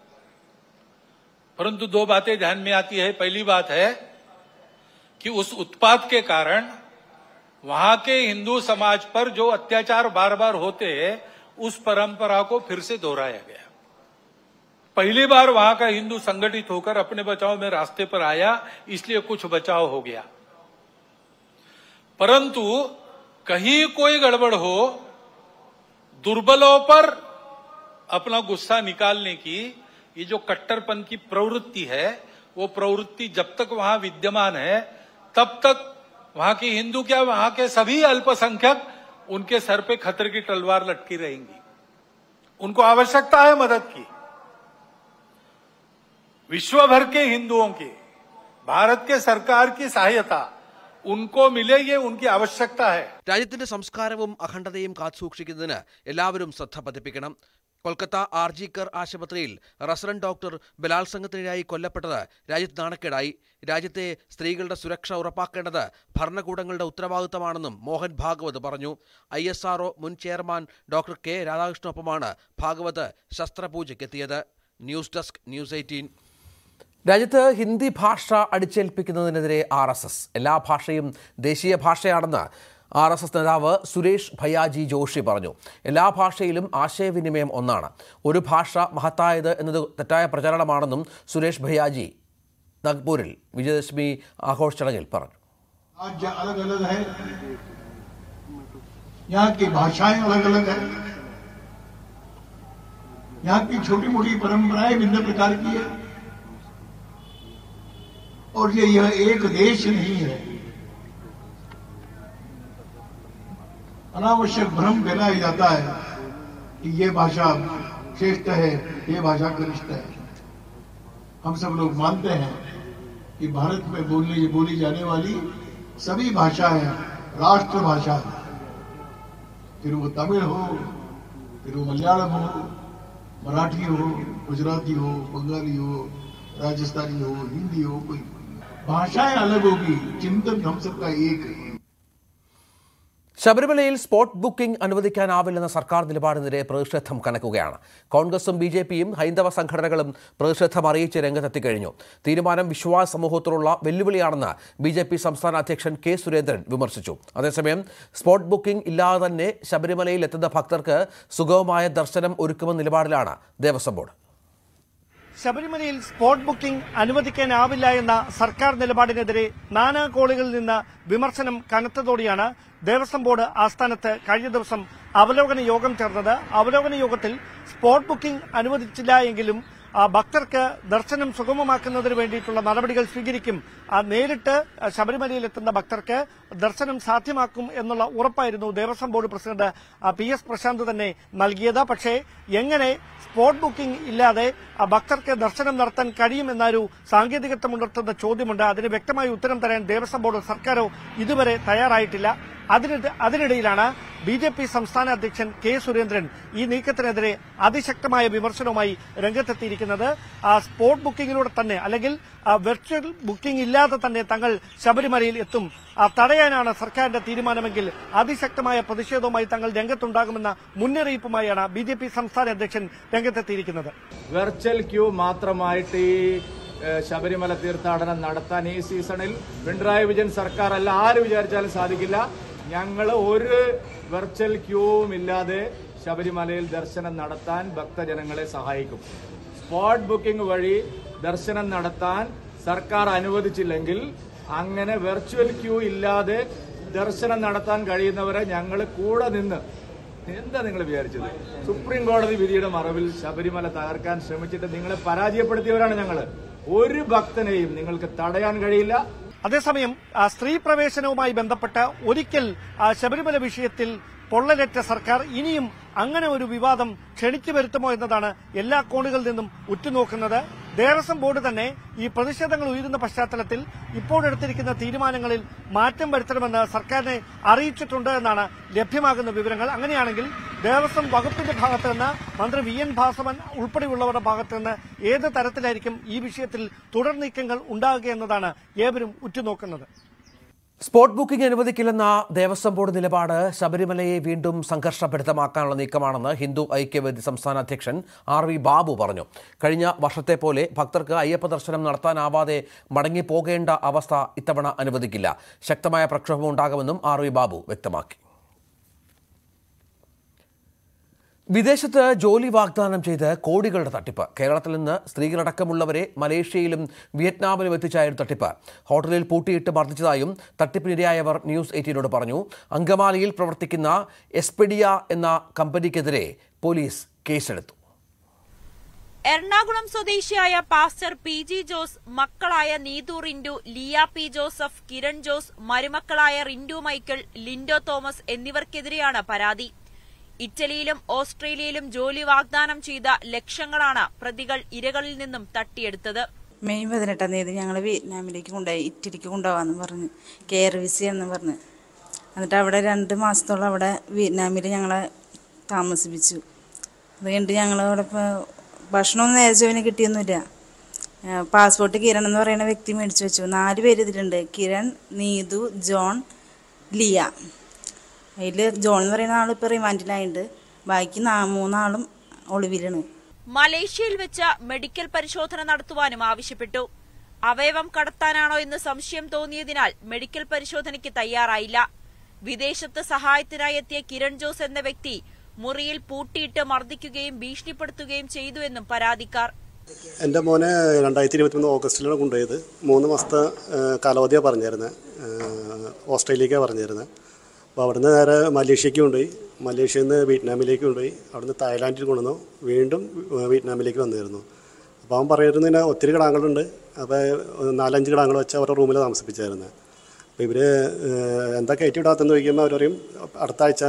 परंतु दो बातें ध्यान में आती है. पहली बात है कि उस उत्पात के कारण वहां के हिंदू समाज पर जो अत्याचार बार बार होते हैं उस परंपरा को फिर से दोहराया गया. पहली बार वहां का हिंदू संगठित होकर अपने बचाव में रास्ते पर आया, इसलिए कुछ बचाव हो गया. परंतु कहीं कोई गड़बड़ हो, दुर्बलों पर अपना गुस्सा निकालने की ये जो कट्टरपन की प्रवृत्ति है, वो प्रवृत्ति जब तक वहां विद्यमान है तब तक वहां के हिंदू क्या वहां के सभी अल्पसंख्यक उनके सर पे खतरे की तलवार लटकी रहेंगी. उनको आवश्यकता है मदद की. विश्व भर के हिंदुओं की भारत के सरकार की सहायता उनको मिले, ये उनकी आवश्यकता है. രാജ്യത്തിന്റെ സംസ്കാരവും അഖണ്ഡതയും കാത്തുസൂക്ഷിക്കുന്നതിന് എല്ലാവരും ശ്രദ്ധ പതിപ്പിക്കണം. കൊൽക്കത്ത ആർജിക്കർ ആശുപത്രിയിൽ റസിഡന്റ് ഡോക്ടർ ബലാത്സംഗത്തിനിരയായി കൊല്ലപ്പെട്ടത് രാജ്യത്ത് നാണക്കേടായി. രാജ്യത്തെ സ്ത്രീകളുടെ സുരക്ഷ ഉറപ്പാക്കേണ്ടത് ഭരണകൂടങ്ങളുടെ ഉത്തരവാദിത്തമാണെന്നും മോഹൻ ഭാഗവത് പറഞ്ഞു. ISRO മുൻ ചെയർമാൻ ഡോക്ടർ കെ രാധാകൃഷ്ണനൊപ്പമാണ് ഭാഗവത് ശസ്ത്രപൂജയ്ക്കെത്തിയത്. News desk news 18. രാജ്യത്ത് ഹിന്ദി ഭാഷ അടിച്ചേൽപ്പിക്കുന്നതിനെതിരെ RSS എല്ലാ ഭാഷയും ദേശീയ ഭാഷയാണെന്ന് RSS നേതാവ് സുരേഷ് ഭയ്യാജി ജോഷി പറഞ്ഞു. എല്ലാ ഭാഷയിലും ആശയവിനിമയം ഒന്നാണ്. ഒരു ഭാഷ മഹത്തായത് എന്നത് തെറ്റായ പ്രചാരണമാണെന്നും സുരേഷ് ഭയ്യാജി നാഗ്പൂരിൽ വിജയദശമി ആഘോഷ ചടങ്ങിൽ പറഞ്ഞു. यहाँ की भाषाएं अलग अलग है, यहाँ की छोटी मोटी परंपराएं भिन्न प्रकार की है और यह एक देश नहीं है. अनावश्यक भ्रम फैलाया जाता है कि ये भाषा श्रेष्ठ है, ये भाषा कनिष्ठ है. हम सब लोग मानते हैं कि भारत में बोली जाने वाली सभी भाषाएं राष्ट्रभाषा है. फिर वो तमिल हो, फिर वो मलयालम हो, मराठी हो, गुजराती हो, बंगाली हो, राजस्थानी हो, हिंदी हो, कोई भाषाएं अलग होगी, चिंतन हम सबका एक है. ശബരിമലയിൽ സ്പോട്ട് ബുക്കിംഗ് അനുവദിക്കാനാവില്ലെന്ന സർക്കാർ നിലപാടിനെതിരെ പ്രതിഷേധം കനക്കുകയാണ്. കോൺഗ്രസും BJPയും ഹൈന്ദവ സംഘടനകളും പ്രതിഷേധം അറിയിച്ച് രംഗത്തെത്തിക്കഴിഞ്ഞു. തീരുമാനം വിശ്വാസ സമൂഹത്തോടുള്ള വെല്ലുവിളിയാണെന്ന് BJP സംസ്ഥാന അധ്യക്ഷൻ K. സുരേന്ദ്രൻ വിമർശിച്ചു. അതേസമയം സ്പോട്ട് ബുക്കിംഗ് ഇല്ലാതെ തന്നെ ശബരിമലയിൽ എത്തുന്ന ഭക്തർക്ക് സുഗമമായ ദർശനം ഒരുക്കുമെന്ന നിലപാടിലാണ് ദേവസ്വം ബോർഡ്. ശബരിമലയിൽ സ്പോട്ട് ബുക്കിംഗ് അനുവദിക്കാനാവില്ല എന്ന സർക്കാർ നിലപാടിനെതിരെ നാനാ കോണുകളിൽ നിന്ന് വിമർശനം കനത്തതോടെയാണ് ദേവസ്വം ബോർഡ് ആസ്ഥാനത്ത് കഴിഞ്ഞ ദിവസം അവലോകന യോഗം ചേർന്നത്. അവലോകന യോഗത്തിൽ സ്പോട്ട് ബുക്കിംഗ് അനുവദിച്ചില്ല എങ്കിലും ഭക്തർക്ക് ദർശനം സുഗമമാക്കുന്നതിന് വേണ്ടിയിട്ടുള്ള നടപടികൾ സ്വീകരിക്കും. നേരിട്ട് ശബരിമലയിലെത്തുന്ന ഭക്തർക്ക് ദർശനം സാധ്യമാക്കും എന്നുള്ള ഉറപ്പായിരുന്നു Devaswom board president PS Prasanth തന്നെ നൽകിയത്. പക്ഷേ എങ്ങനെ സ്പോട്ട് ബുക്കിംഗ് ഇല്ലാതെ ഭക്തർക്ക് ദർശനം നടത്താൻ കഴിയുമെന്നൊരു സാങ്കേതികത്വമുണർത്തുന്ന ചോദ്യമുണ്ട്. അതിന് വ്യക്തമായ ഉത്തരം തരാൻ ദേവസ്വം ബോർഡോ സർക്കാരോ ഇതുവരെ തയ്യാറായിട്ടില്ല. അതിനിടയിലാണ് BJP സംസ്ഥാന അധ്യക്ഷൻ K. സുരേന്ദ്രൻ ഈ നീക്കത്തിനെതിരെ അതിശക്തമായ വിമർശനവുമായി രംഗത്തെത്തിയിരിക്കുന്നത്. സ്പോട്ട് ബുക്കിംഗിലൂടെ തന്നെ അല്ലെങ്കിൽ വെർച്വൽ ബുക്കിംഗ് ഇല്ലാതെ തന്നെ തങ്ങൾ ശബരിമലയിൽ എത്തും, തടയാനാണ് സർക്കാരിന്റെ തീരുമാനമെങ്കിൽ അതിശക്തമായ പ്രതിഷേധവുമായി തങ്ങൾ രംഗത്തുണ്ടാകുമെന്ന മുന്നറിയിപ്പുമായാണ് BJP സംസ്ഥാന അധ്യക്ഷൻ രംഗത്തെത്തിയിരിക്കുന്നത്. വെർച്വൽ ക്യൂ മാത്രമായിട്ട് ഈ ശബരിമല തീർത്ഥാടനം നടത്താൻ ഈ സീസണിൽ പിണറായി വിജയൻ സർക്കാർ അല്ല ആര് വിചാരിച്ചാലും സാധിക്കില്ല. ഞങ്ങൾ ഒരു വെർച്വൽ ക്യൂവും ഇല്ലാതെ ശബരിമലയിൽ ദർശനം നടത്താൻ ഭക്തജനങ്ങളെ സഹായിക്കും. സ്പോട്ട് ബുക്കിംഗ് വഴി ദർശനം നടത്താൻ സർക്കാർ അനുവദിച്ചില്ലെങ്കിൽ അങ്ങനെ വെർച്വൽ ക്യൂ ഇല്ലാതെ ദർശനം നടത്താൻ കഴിയുന്നവരെ ഞങ്ങൾ കൂടെ നിന്ന് എന്താ നിങ്ങൾ വിചാരിച്ചത്? സുപ്രീം കോടതി വിധിയുടെ മറവിൽ ശബരിമല തകർക്കാൻ ശ്രമിച്ചിട്ട് നിങ്ങളെ പരാജയപ്പെടുത്തിയവരാണ് ഞങ്ങൾ. ഒരു ഭക്തനെയും നിങ്ങൾക്ക് തടയാൻ കഴിയില്ല. അതേസമയം സ്ത്രീ പ്രവേശനവുമായി ബന്ധപ്പെട്ട് ഒരിക്കൽ ശബരിമല വിഷയത്തിൽ പൊള്ളലേറ്റ സർക്കാർ ഇനിയും അങ്ങനെ ഒരു വിവാദം ക്ഷണിച്ചു വരുത്തുമോ എന്നതാണ് എല്ലാ കോണുകളിൽ നിന്നും ഉറ്റുനോക്കുന്നത്. ദേവസ്വം ബോർഡ് തന്നെ ഈ പ്രതിഷേധങ്ങൾ ഉയരുന്ന പശ്ചാത്തലത്തിൽ ഇപ്പോഴെടുത്തിരിക്കുന്ന തീരുമാനങ്ങളിൽ മാറ്റം വരുത്തണമെന്ന് സർക്കാരിനെ അറിയിച്ചിട്ടുണ്ട് എന്നാണ് ലഭ്യമാകുന്ന വിവരങ്ങൾ. അങ്ങനെയാണെങ്കിൽ ദേവസ്വം വകുപ്പിന്റെ ഭാഗത്ത് നിന്ന് മന്ത്രി VN ഭാസവൻ ഉൾപ്പെടെയുള്ളവരുടെ ഭാഗത്ത് നിന്ന് ഏത് തരത്തിലായിരിക്കും ഈ വിഷയത്തിൽ തുടർ നീക്കങ്ങൾ ഉണ്ടാകുക എന്നതാണ് ഏവരും ഉറ്റുനോക്കുന്നത്. സ്പോട്ട് ബുക്കിംഗ് അനുവദിക്കില്ലെന്ന ദേവസ്വം ബോർഡ് നിലപാട് ശബരിമലയെ വീണ്ടും സംഘർഷഭരിതമാക്കാനുള്ള നീക്കമാണെന്ന് ഹിന്ദു ഐക്യവേദി സംസ്ഥാന അധ്യക്ഷൻ RV ബാബു പറഞ്ഞു. കഴിഞ്ഞ വർഷത്തെ പോലെ ഭക്തർക്ക് അയ്യപ്പ ദർശനം നടത്താനാവാതെ മടങ്ങിപ്പോകേണ്ട അവസ്ഥ ഇത്തവണ അനുവദിക്കില്ല. ശക്തമായ പ്രക്ഷോഭം ഉണ്ടാകുമെന്നും RV ബാബു വ്യക്തമാക്കി. വിദേശത്ത് ജോലി വാഗ്ദാനം ചെയ്ത് കോടികളുടെ തട്ടിപ്പ്. കേരളത്തിൽ നിന്ന് സ്ത്രീകളടക്കമുള്ളവരെ മലേഷ്യയിലും വിയറ്റ്നാമിലും എത്തിച്ചായിരുന്നു തട്ടിപ്പ്. ഹോട്ടലിൽ പൂട്ടിയിട്ട് മർദ്ദിച്ചതായും തട്ടിപ്പിനിരയായവർ ന്യൂസ് 18നോട് പറഞ്ഞു. അങ്കമാലിയിൽ പ്രവർത്തിക്കുന്ന എസ്പെഡിയ എന്ന കമ്പനിക്കെതിരെ പോലീസ് കേസെടുത്തു. എറണാകുളം സ്വദേശിയായ പാസ്റ്റർ PG ജോസ്, മക്കളായ നീതു റിൻഡു, ലിയ P. ജോസഫ്, കിരൺ ജോസ്, മരുമക്കളായ റിൻഡു മൈക്കിൾ, ലിൻഡോ തോമസ് എന്നിവർക്കെതിരെയാണ് പരാതി. ഇറ്റലിയിലും ഓസ്ട്രേലിയയിലും ജോലി വാഗ്ദാനം ചെയ്ത ലക്ഷങ്ങളാണ് പ്രതികൾ ഇരകളിൽ നിന്നും തട്ടിയെടുത്തത്. മെയ് 18-ാം തീയതി ഞങ്ങൾ വിയറ്റ്നാമിലേക്ക് കൊണ്ടുപോയി, ഇറ്റലിക്ക് കൊണ്ടുപോകാമെന്ന് പറഞ്ഞ് കെയർ വിസയെന്ന് പറഞ്ഞ്. എന്നിട്ട് അവിടെ 2 മാസത്തോളം അവിടെ വിയറ്റ്നാമിൽ ഞങ്ങളെ താമസിപ്പിച്ചു. അത് കഴിഞ്ഞിട്ട് ഞങ്ങളവിടെ ഭക്ഷണമൊന്നും നേരച്ചവന് കിട്ടിയൊന്നുമില്ല. പാസ്പോർട്ട് കിരൺ എന്ന് പറയുന്ന വ്യക്തി മേടിച്ചു വെച്ചു. 4 പേര് ഇതിലുണ്ട്: കിരൺ, നീതു, ജോൺ, ലിയ. അതിൽ ജോൺ എന്ന് പറയുന്ന ആൾ ഇപ്പോൾ റിമാൻഡിലായിട്ടുണ്ട്. ബാക്കി 3 ആളും ഒളിവിലാണ്. മലേഷ്യയിൽ വെച്ച് മെഡിക്കൽ പരിശോധന നടത്തുവാനും ആവശ്യപ്പെട്ടു. അവയവം കടത്താനാണോ എന്ന് സംശയം തോന്നിയതിനാൽ മെഡിക്കൽ പരിശോധനയ്ക്ക് തയ്യാറായില്ല. വിദേശത്ത് സഹായത്തിനായി എത്തിയ കിരൺ ജോസ് എന്ന വ്യക്തി മുറിയിൽ പൂട്ടിയിട്ട് മർദ്ദിക്കുകയും ഭീഷണിപ്പെടുത്തുകയും ചെയ്തുവെന്നും പരാതിക്കാർ. എൻ്റെ മോനെ 2023 ഓഗസ്റ്റിലാണ് കൊണ്ടുപോയത്. 3 മാസത്തെ കാലാവധിയാണ് പറഞ്ഞിരുന്നത്. ഓസ്ട്രേലിയക്കാണ് പറഞ്ഞിരുന്നത്. അപ്പോൾ അവിടുന്ന് നേരെ മലേഷ്യക്ക് കൊണ്ടുപോയി. മലേഷ്യയിൽ നിന്ന് വിയറ്റ്നാമിലേക്ക് കൊണ്ടുപോയി. അവിടുന്ന് തായ്ലാൻഡിൽ കൊണ്ടുവന്നു. വീണ്ടും വിയറ്റ്നാമിലേക്ക് വന്നിരുന്നു. അപ്പോൾ അവൻ പറയുന്നതിന് ഒത്തിരി കിടാങ്ങളുണ്ട്. അപ്പോൾ 4-5 കിടാങ്ങൾ വെച്ച് അവരുടെ റൂമിൽ താമസിപ്പിച്ചായിരുന്നു. അപ്പോൾ ഇവർ എന്താ കയറ്റിവിടാത്തെന്ന് ചോദിക്കുമ്പോൾ അവർ പറയും അടുത്ത ആഴ്ച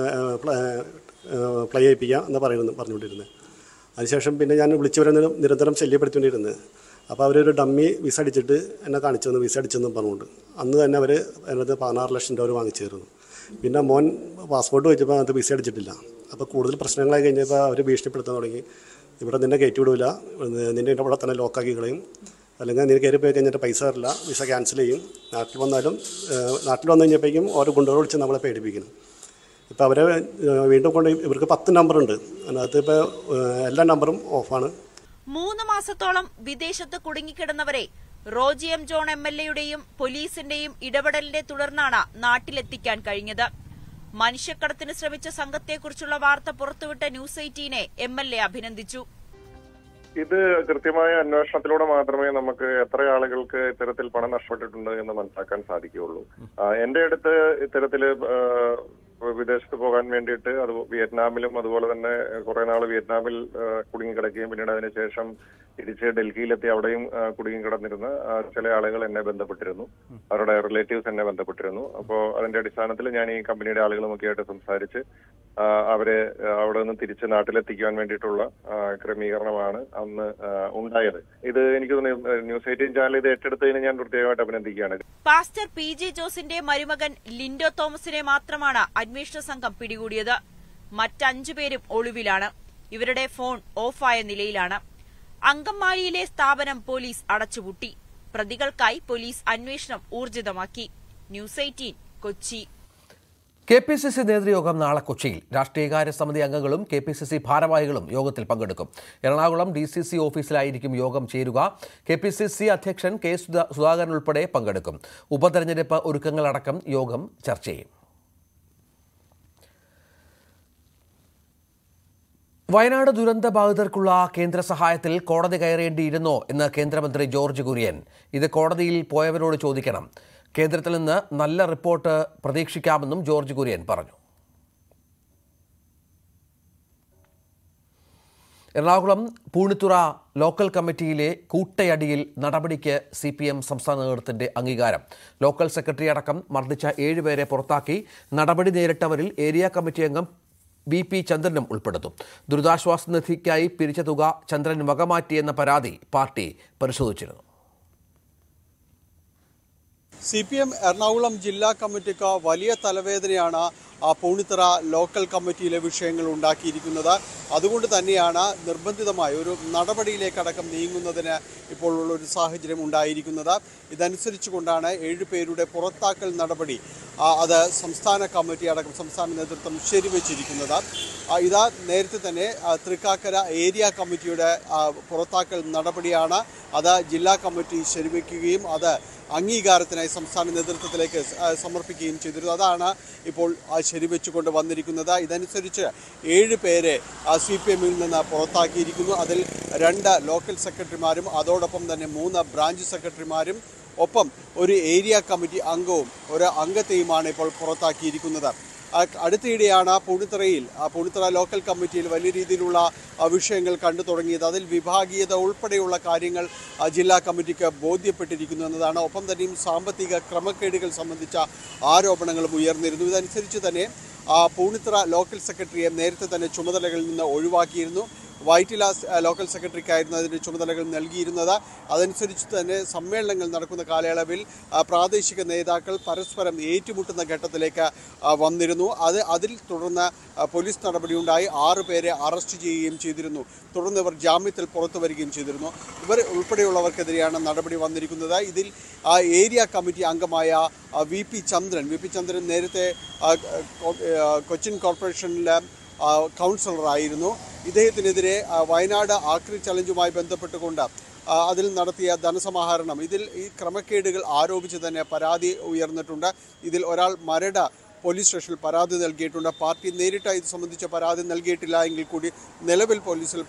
പ്ലേ ചെയ്യിപ്പിക്കുക എന്ന് പറഞ്ഞുകൊണ്ടിരുന്നത്. അതിനുശേഷം പിന്നെ ഞാൻ വിളിച്ചവരെ നിരന്തരം ശല്യപ്പെടുത്തിക്കൊണ്ടിരുന്നത്. അപ്പോൾ അവരൊരു ഡമ്മി വിസ അടിച്ചിട്ട് എന്നെ കാണിച്ചു തന്നു, വിസ അടിച്ചെന്നും പറഞ്ഞുകൊണ്ട്. അന്ന് തന്നെ അവർ അതിനകത്ത് 16 ലക്ഷം രൂപ വാങ്ങിച്ചിരുന്നു. പിന്നെ മോൻ പാസ്പോർട്ട് ചോദിച്ചപ്പോൾ അതിനകത്ത് വിസ അടിച്ചിട്ടില്ല. അപ്പോൾ കൂടുതൽ പ്രശ്നങ്ങളായി കഴിഞ്ഞപ്പോൾ അവർ ഭീഷണിപ്പെടുത്താൻ തുടങ്ങി. ഇവിടെ നിന്നെ കയറ്റി വിടില്ല, നിന്നെ ഇവിടെ തന്നെ ലോക്കാക്കി കളയും, അല്ലെങ്കിൽ നിന്നെ കയറി പോയി കഴിഞ്ഞിട്ട് പൈസ തരില്ല, വിസ ക്യാൻസൽ ചെയ്യും. നാട്ടിൽ വന്നു കഴിഞ്ഞപ്പോഴേക്കും ഓരോ ഗുണ്ടകൾ വിളിച്ച് നമ്മളെ പേടിപ്പിക്കണം. ഇപ്പോൾ അവരെ വീണ്ടും കൊണ്ട് ഇവർക്ക് 10 നമ്പറുണ്ട്. അതിനകത്ത് ഇപ്പോൾ എല്ലാ നമ്പറും ഓഫാണ്. 3 മാസത്തോളം വിദേശത്ത് കുടുങ്ങിക്കിടന്നവരെ റോജി എം ജോൺ MLAയുടെയും പോലീസിന്റെയും ഇടപെടലിനെ തുടർന്നാണ് നാട്ടിലെത്തിക്കാൻ കഴിഞ്ഞത്. മനുഷ്യക്കടത്തിന് ശ്രമിച്ച സംഘത്തെക്കുറിച്ചുള്ള വാർത്ത പുറത്തുവിട്ട ന്യൂസ് 18നെ MLA അഭിനന്ദിച്ചു. ഇത് കൃത്യമായ അന്വേഷണത്തിലൂടെ മാത്രമേ നമുക്ക് എത്ര ആളുകൾക്ക് ഇത്തരത്തിൽ പണം നഷ്ടപ്പെട്ടിട്ടുണ്ട് എന്ന് മനസ്സിലാക്കാൻ സാധിക്കുകയുള്ളൂ. എന്റെ അടുത്ത് ഇത്തരത്തില് വിദേശത്ത് പോകാൻ വേണ്ടിയിട്ട് അത് വിയറ്റ്നാമിലും അതുപോലെ തന്നെ കുറെ നാൾ വിയറ്റ്നാമിൽ കുടുങ്ങിക്കിടക്കുകയും പിന്നീട് അതിനുശേഷം തിരിച്ച് ഡൽഹിയിലെത്തി അവിടെയും കുടുങ്ങിക്കിടന്നിരുന്ന ചില ആളുകൾ എന്നെ ബന്ധപ്പെട്ടിരുന്നു. അവരുടെ റിലേറ്റീവ്സ് എന്നെ ബന്ധപ്പെട്ടിരുന്നു. അപ്പോൾ അതിന്റെ അടിസ്ഥാനത്തിൽ ഞാൻ ഈ കമ്പനിയുടെ ആളുകളുമൊക്കെ ആയിട്ട് സംസാരിച്ച് അവരെ അവിടെ നിന്ന് തിരിച്ച് നാട്ടിലെത്തിക്കാൻ വേണ്ടിയിട്ടുള്ള ക്രമീകരണമാണ് അന്ന് ഉണ്ടായത്. ഇത് എനിക്ക് തോന്നുന്നു ന്യൂസ് 18 ചാനൽ ഇത് ഏറ്റെടുത്തതിന് ഞാൻ പ്രത്യേകമായിട്ട് അഭിനന്ദിക്കുകയാണ്. പാസ്റ്റർ PG ജോസിന്റെ മരുമകൻ ലിൻഡോ തോമസിനെ മാത്രമാണ് അന്വേഷണ സംഘം പിടികൂടിയത്. മറ്റ് 5 പേരും ഒളിവിലാണ്. ഇവരുടെ ഫോൺ ഓഫായ നിലയിലാണ്. അങ്കമാലിയിലെ സ്ഥാപനം പോലീസ് അടച്ചുപൂട്ടി. പ്രതികൾക്കായി പോലീസ് അന്വേഷണം ഊർജിതമാക്കി. ന്യൂസ് 18 കൊച്ചി. KPCC നേതൃയോഗം നാളെ കൊച്ചിയിൽ. രാഷ്ട്രീയകാര്യ സമിതി അംഗങ്ങളും KPCC ഭാരവാഹികളും യോഗത്തിൽ പങ്കെടുക്കും. എറണാകുളം DCC ഓഫീസിലായിരിക്കും യോഗം ചേരുക. KPCC അധ്യക്ഷൻ K. സുധാകരൻ ഉൾപ്പെടെ പങ്കെടുക്കും. ഉപതെരഞ്ഞെടുപ്പ് ഒരുക്കങ്ങളടക്കം യോഗം ചർച്ച ചെയ്യും. വയനാട് ദുരന്ത ബാധിതർക്കുള്ള കേന്ദ്ര സഹായത്തിൽ കോടതി കയറേണ്ടിയിരുന്നോ എന്ന് കേന്ദ്രമന്ത്രി ജോർജ് കുര്യൻ. ഇത് കോടതിയിൽ പോയവരോട് ചോദിക്കണം. കേന്ദ്രത്തിൽ നിന്ന് നല്ല റിപ്പോർട്ട് പ്രതീക്ഷിക്കാമെന്നും ജോർജ് കുര്യൻ പറഞ്ഞു. എറണാകുളം പൂണിത്തുറ ലോക്കൽ കമ്മിറ്റിയിലെ കൂട്ടയടിയിൽ നടപടിക്ക് CPM സംസ്ഥാന നേതൃത്വത്തിന്റെ അംഗീകാരം. ലോക്കൽ സെക്രട്ടറി അടക്കം മർദ്ദിച്ച 7 പേരെ പുറത്താക്കി. നടപടി നേരിട്ടവരിൽ ഏരിയ കമ്മിറ്റി അംഗം BP ചന്ദ്രനും ഉൾപ്പെടുത്തും. ദുരിതാശ്വാസ നിധിക്കായി പിരിച്ച തുക ചന്ദ്രൻ വകമാറ്റിയെന്ന പരാതി പാർട്ടി പരിശോധിച്ചിരുന്നു. CPM എറണാകുളം ജില്ലാ കമ്മിറ്റിക്ക് വലിയ തലവേദനയാണ് പൂണിത്തുറ ലോക്കൽ കമ്മിറ്റിയിലെ വിഷയങ്ങൾ ഉണ്ടാക്കിയിരിക്കുന്നത്. അതുകൊണ്ട് തന്നെയാണ് നിർബന്ധിതമായ ഒരു നടപടിയിലേക്കടക്കം നീങ്ങുന്നതിന് ഇപ്പോൾ ഉള്ളൊരു സാഹചര്യം ഉണ്ടായിരിക്കുന്നത്. ഇതനുസരിച്ചുകൊണ്ടാണ് 7 പേരുടെ പുറത്താക്കൽ നടപടി അത് സംസ്ഥാന കമ്മിറ്റി അടക്കം സംസ്ഥാന നേതൃത്വം ശരിവെച്ചിരിക്കുന്നത്. ഇതാ നേരത്തെ തന്നെ തൃക്കാക്കര ഏരിയ കമ്മിറ്റിയുടെ പുറത്താക്കൽ നടപടിയാണ്. അത് ജില്ലാ കമ്മിറ്റി ശരിവെക്കുകയും അത് അംഗീകാരത്തിനായി സംസ്ഥാന നേതൃത്വത്തിലേക്ക് സമർപ്പിക്കുകയും ചെയ്തിരുന്നു. അതാണ് ഇപ്പോൾ ശരിവെച്ചുകൊണ്ട് വന്നിരിക്കുന്നത്. ഇതനുസരിച്ച് 7 പേരെ CPMൽ നിന്ന് പുറത്താക്കിയിരിക്കുന്നു. അതിൽ 2 ലോക്കൽ സെക്രട്ടറിമാരും അതോടൊപ്പം തന്നെ 3 ബ്രാഞ്ച് സെക്രട്ടറിമാരും ഒപ്പം ഒരു ഏരിയ കമ്മിറ്റി അംഗവും ഒരു അംഗത്തെയുമാണ് ഇപ്പോൾ പുറത്താക്കിയിരിക്കുന്നത്. അടുത്തിടെയാണ് പൂണിത്തുറ ലോക്കൽ കമ്മിറ്റിയിൽ വലിയ രീതിയിലുള്ള വിഷയങ്ങൾ കണ്ടു തുടങ്ങിയത്. അതിൽ വിഭാഗീയത ഉൾപ്പെടെയുള്ള കാര്യങ്ങൾ ജില്ലാ കമ്മിറ്റിക്ക് ബോധ്യപ്പെട്ടിരിക്കുന്നു എന്നതാണ്. ഒപ്പം തന്നെയും സാമ്പത്തിക ക്രമക്കേടുകൾ സംബന്ധിച്ച ആരോപണങ്ങളും ഉയർന്നിരുന്നു. ഇതനുസരിച്ച് തന്നെ പൂണിത്തുറ ലോക്കൽ സെക്രട്ടറിയെ നേരത്തെ തന്നെ ചുമതലകളിൽ നിന്ന് ഒഴിവാക്കിയിരുന്നു. വൈറ്റില ലോക്കൽ സെക്രട്ടറിക്കായിരുന്നു അതിൻ്റെ ചുമതലകൾ നൽകിയിരുന്നത്. അതനുസരിച്ച് തന്നെ സമ്മേളനങ്ങൾ നടക്കുന്ന കാലയളവിൽ പ്രാദേശിക നേതാക്കൾ പരസ്പരം ഏറ്റുമുട്ടുന്ന ഘട്ടത്തിലേക്ക് വന്നിരുന്നു. അതിൽ തുടർന്ന് പോലീസ് നടപടിയുണ്ടായി 6 പേരെ അറസ്റ്റ് ചെയ്യുകയും ചെയ്തിരുന്നു. തുടർന്ന് ഇവർ ജാമ്യത്തിൽ പുറത്തു വരികയും ചെയ്തിരുന്നു. ഇവർ ഉൾപ്പെടെയുള്ളവർക്കെതിരെയാണ് നടപടി വന്നിരിക്കുന്നത്. ഇതിൽ ഏരിയ കമ്മിറ്റി അംഗമായ VP ചന്ദ്രൻ നേരത്തെ കൊച്ചിൻ കോർപ്പറേഷനിലെ കൗൺസിലറായിരുന്നു. ഇദ്ദേഹത്തിനെതിരെ വയനാട് ആക്രി ചലഞ്ചുമായി ബന്ധപ്പെട്ടുകൊണ്ട് അതിൽ നടത്തിയ ധനസമാഹരണം ഈ ക്രമക്കേടുകൾ ആരോപിച്ച് തന്നെ പരാതി ഉയർന്നിട്ടുണ്ട്. ഇതിൽ ഒരാൾ മരട് പോലീസ് സ്റ്റേഷനിൽ പരാതി നൽകിയിട്ടുണ്ട്. പാർട്ടി നേരിട്ടായി ഇത് സംബന്ധിച്ച പരാതി നൽകിയിട്ടില്ല എങ്കിൽ കൂടി നിലവിൽ പോലീസിൽ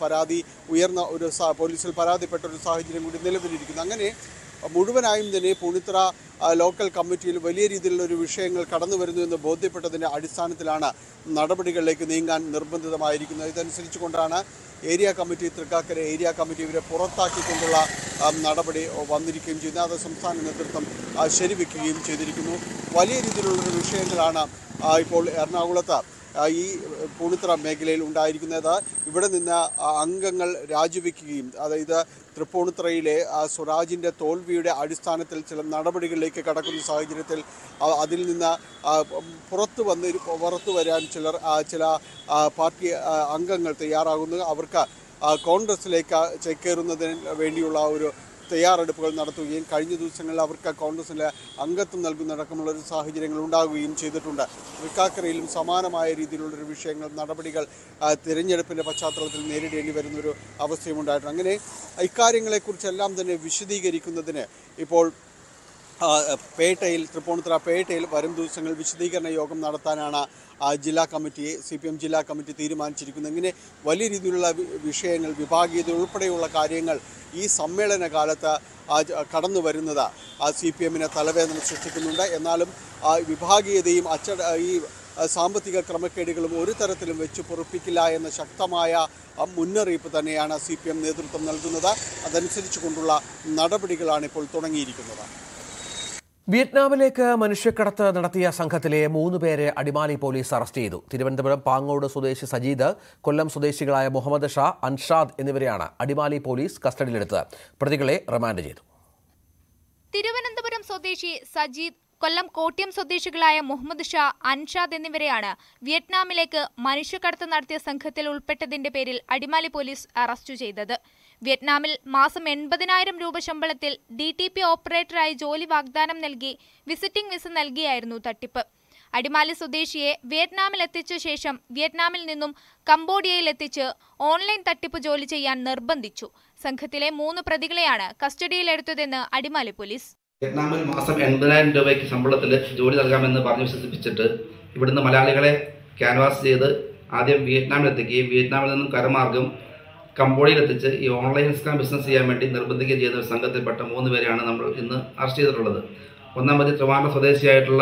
പരാതിപ്പെട്ട ഒരു സാഹചര്യം കൂടി നിലവിലിരിക്കുന്നു. അങ്ങനെ മുഴുവനായും തന്നെ പൂണിത്തുറ ലോക്കൽ കമ്മിറ്റിയിൽ വലിയ രീതിയിലുള്ള ഒരു വിഷയങ്ങൾ കടന്നു വരുന്നു എന്ന് ബോധ്യപ്പെട്ടതിൻ്റെ അടിസ്ഥാനത്തിലാണ് നടപടികളിലേക്ക് നീങ്ങാൻ നിർബന്ധിതമായിരിക്കുന്നത്. ഇതനുസരിച്ചുകൊണ്ടാണ് area committee, Thrikkakara area committee ഇവരെ പുറത്താക്കിക്കൊണ്ടുള്ള നടപടി വന്നിരിക്കുകയും ചെയ്യുന്നത്. അത് സംസ്ഥാന നേതൃത്വം ശരിവെക്കുകയും ചെയ്തിരിക്കുന്നു. വലിയ രീതിയിലുള്ളൊരു വിഷയങ്ങളാണ് ഇപ്പോൾ എറണാകുളത്ത് ഈ പൂണിത്തുറ മേഖലയിൽ ഉണ്ടായിരിക്കുന്നത്. ഇവിടെ നിന്ന് അംഗങ്ങൾ രാജിവെക്കുകയും, അതായത് തൃപ്പൂണിത്തുറയിലെ സ്വരാജിൻ്റെ തോൽവിയുടെ അടിസ്ഥാനത്തിൽ ചില നടപടികളിലേക്ക് കടക്കുന്ന സാഹചര്യത്തിൽ അതിൽ നിന്ന് പുറത്തു വരാൻ ചില പാർട്ടി അംഗങ്ങൾ തയ്യാറാകുന്നു. അവർക്ക് കോൺഗ്രസിലേക്ക് ചേക്കേറുന്നതിന് വേണ്ടിയുള്ള ഒരു തയ്യാറെടുപ്പുകൾ നടത്തുകയും കഴിഞ്ഞ ദിവസങ്ങളിൽ അവർക്ക് കോൺഗ്രസിലെ അംഗത്വം നൽകുന്നതടക്കമുള്ള ഒരു സാഹചര്യങ്ങൾ ഉണ്ടാകുകയും ചെയ്തിട്ടുണ്ട്. തൃക്കാക്കരയിലും സമാനമായ രീതിയിലുള്ളൊരു നടപടികൾ തിരഞ്ഞെടുപ്പിൻ്റെ പശ്ചാത്തലത്തിൽ നേരിടേണ്ടി വരുന്നൊരു അവസ്ഥയും ഉണ്ടായിട്ടുണ്ട്. അങ്ങനെ ഇക്കാര്യങ്ങളെക്കുറിച്ചെല്ലാം തന്നെ വിശദീകരിക്കുന്നതിന് ഇപ്പോൾ തൃപ്പൂണിത്തുറ പേട്ടയിൽ വരും ദിവസങ്ങളിൽ വിശദീകരണ യോഗം നടത്താനാണ് CPM ജില്ലാ കമ്മിറ്റി തീരുമാനിച്ചിരിക്കുന്നത്. ഇങ്ങനെ വലിയ രീതിയിലുള്ള വിഷയങ്ങൾ, വിഭാഗീയത ഉൾപ്പെടെയുള്ള കാര്യങ്ങൾ ഈ സമ്മേളന കാലത്ത് കടന്നു വരുന്നത് CPMനെ തലവേദന സൃഷ്ടിക്കുന്നുണ്ട്. എന്നാലും വിഭാഗീയതയും ഈ സാമ്പത്തിക ക്രമക്കേടുകളും ഒരു തരത്തിലും വെച്ച് പൊറുപ്പിക്കില്ല എന്ന ശക്തമായ മുന്നറിയിപ്പ് തന്നെയാണ് CPM നേതൃത്വം നൽകുന്നത്. അതനുസരിച്ച് കൊണ്ടുള്ള നടപടികളാണ് ഇപ്പോൾ തുടങ്ങിയിരിക്കുന്നത്. വിയറ്റ്നാമിലേക്ക് മനുഷ്യക്കടത്ത് നടത്തിയ സംഘത്തിലെ 3 പേരെ അടിമാലി പോലീസ് അറസ്റ്റ് ചെയ്തു. തിരുവനന്തപുരം പാങ്ങോട് സ്വദേശി സജീദ്, കൊല്ലം സ്വദേശികളായ മുഹമ്മദ് ഷാ, അൻഷാദ് എന്നിവരെയാണ് അടിമാലി പോലീസ് കസ്റ്റഡിയിലെടുത്ത് പ്രതികളെ റിമാൻഡ് ചെയ്തു. തിരുവനന്തപുരം സ്വദേശി സജീദ്, കൊല്ലം കോട്ടയം സ്വദേശികളായ മുഹമ്മദ് ഷാ, അൻഷാദ് എന്നിവരെയാണ് വിയറ്റ്നാമിലേക്ക് മനുഷ്യക്കടത്ത് നടത്തിയ സംഘത്തിൽ ഉൾപ്പെട്ടതിന്റെ പേരിൽ അടിമാലി പോലീസ് അറസ്റ്റ് ചെയ്തത്. വിയറ്റ്നാമിൽ മാസം 80,000 രൂപ ശമ്പളത്തിൽ DTP ഓപ്പറേറ്ററായി ജോലി വാഗ്ദാനം നൽകി വിസിറ്റിംഗ് വിസ നൽകിയായിരുന്നു തട്ടിപ്പ്. അടിമാലി സ്വദേശിയെ വിയറ്റ്നാമിൽ എത്തിച്ച ശേഷം വിയറ്റ്നാമിൽ നിന്നും കംബോഡിയയിൽ എത്തിച്ച് ഓൺലൈൻ തട്ടിപ്പ് ജോലി ചെയ്യാൻ നിർബന്ധിച്ചു. സംഘത്തിലെ 3 പ്രതികളെയാണ് കസ്റ്റഡിയിലെടുത്തതെന്ന് അടിമാലി പോലീസ്. വിയറ്റ്നാമിൽ മാസം 80,000 രൂപയ്ക്ക് ശമ്പളത്തിൽ ജോലി നൽകാമെന്ന് പറഞ്ഞ് വിശ്വസിപ്പിച്ചിട്ട് ഇവിടുന്ന് മലയാളികളെ ക്യാൻവാസ് ചെയ്ത് ആദ്യം വിയറ്റ്നാമിലെത്തിക്കുകയും വിയറ്റ്നാമിൽ നിന്നും കരമാർഗം കംബോഡിയയിലെത്തിച്ച് ഈ ഓൺലൈൻ സ്കാം ബിസിനസ് ചെയ്യാൻ വേണ്ടി നിർബന്ധിക്കുകയും ചെയ്യുന്ന ഒരു സംഘത്തിൽപ്പെട്ട 3 പേരെയാണ് നമ്മൾ ഇന്ന് അറസ്റ്റ് ചെയ്തിട്ടുള്ളത്. 1-ാം പ്രതി ട്രിവാൻഡ്രം സ്വദേശിയായിട്ടുള്ള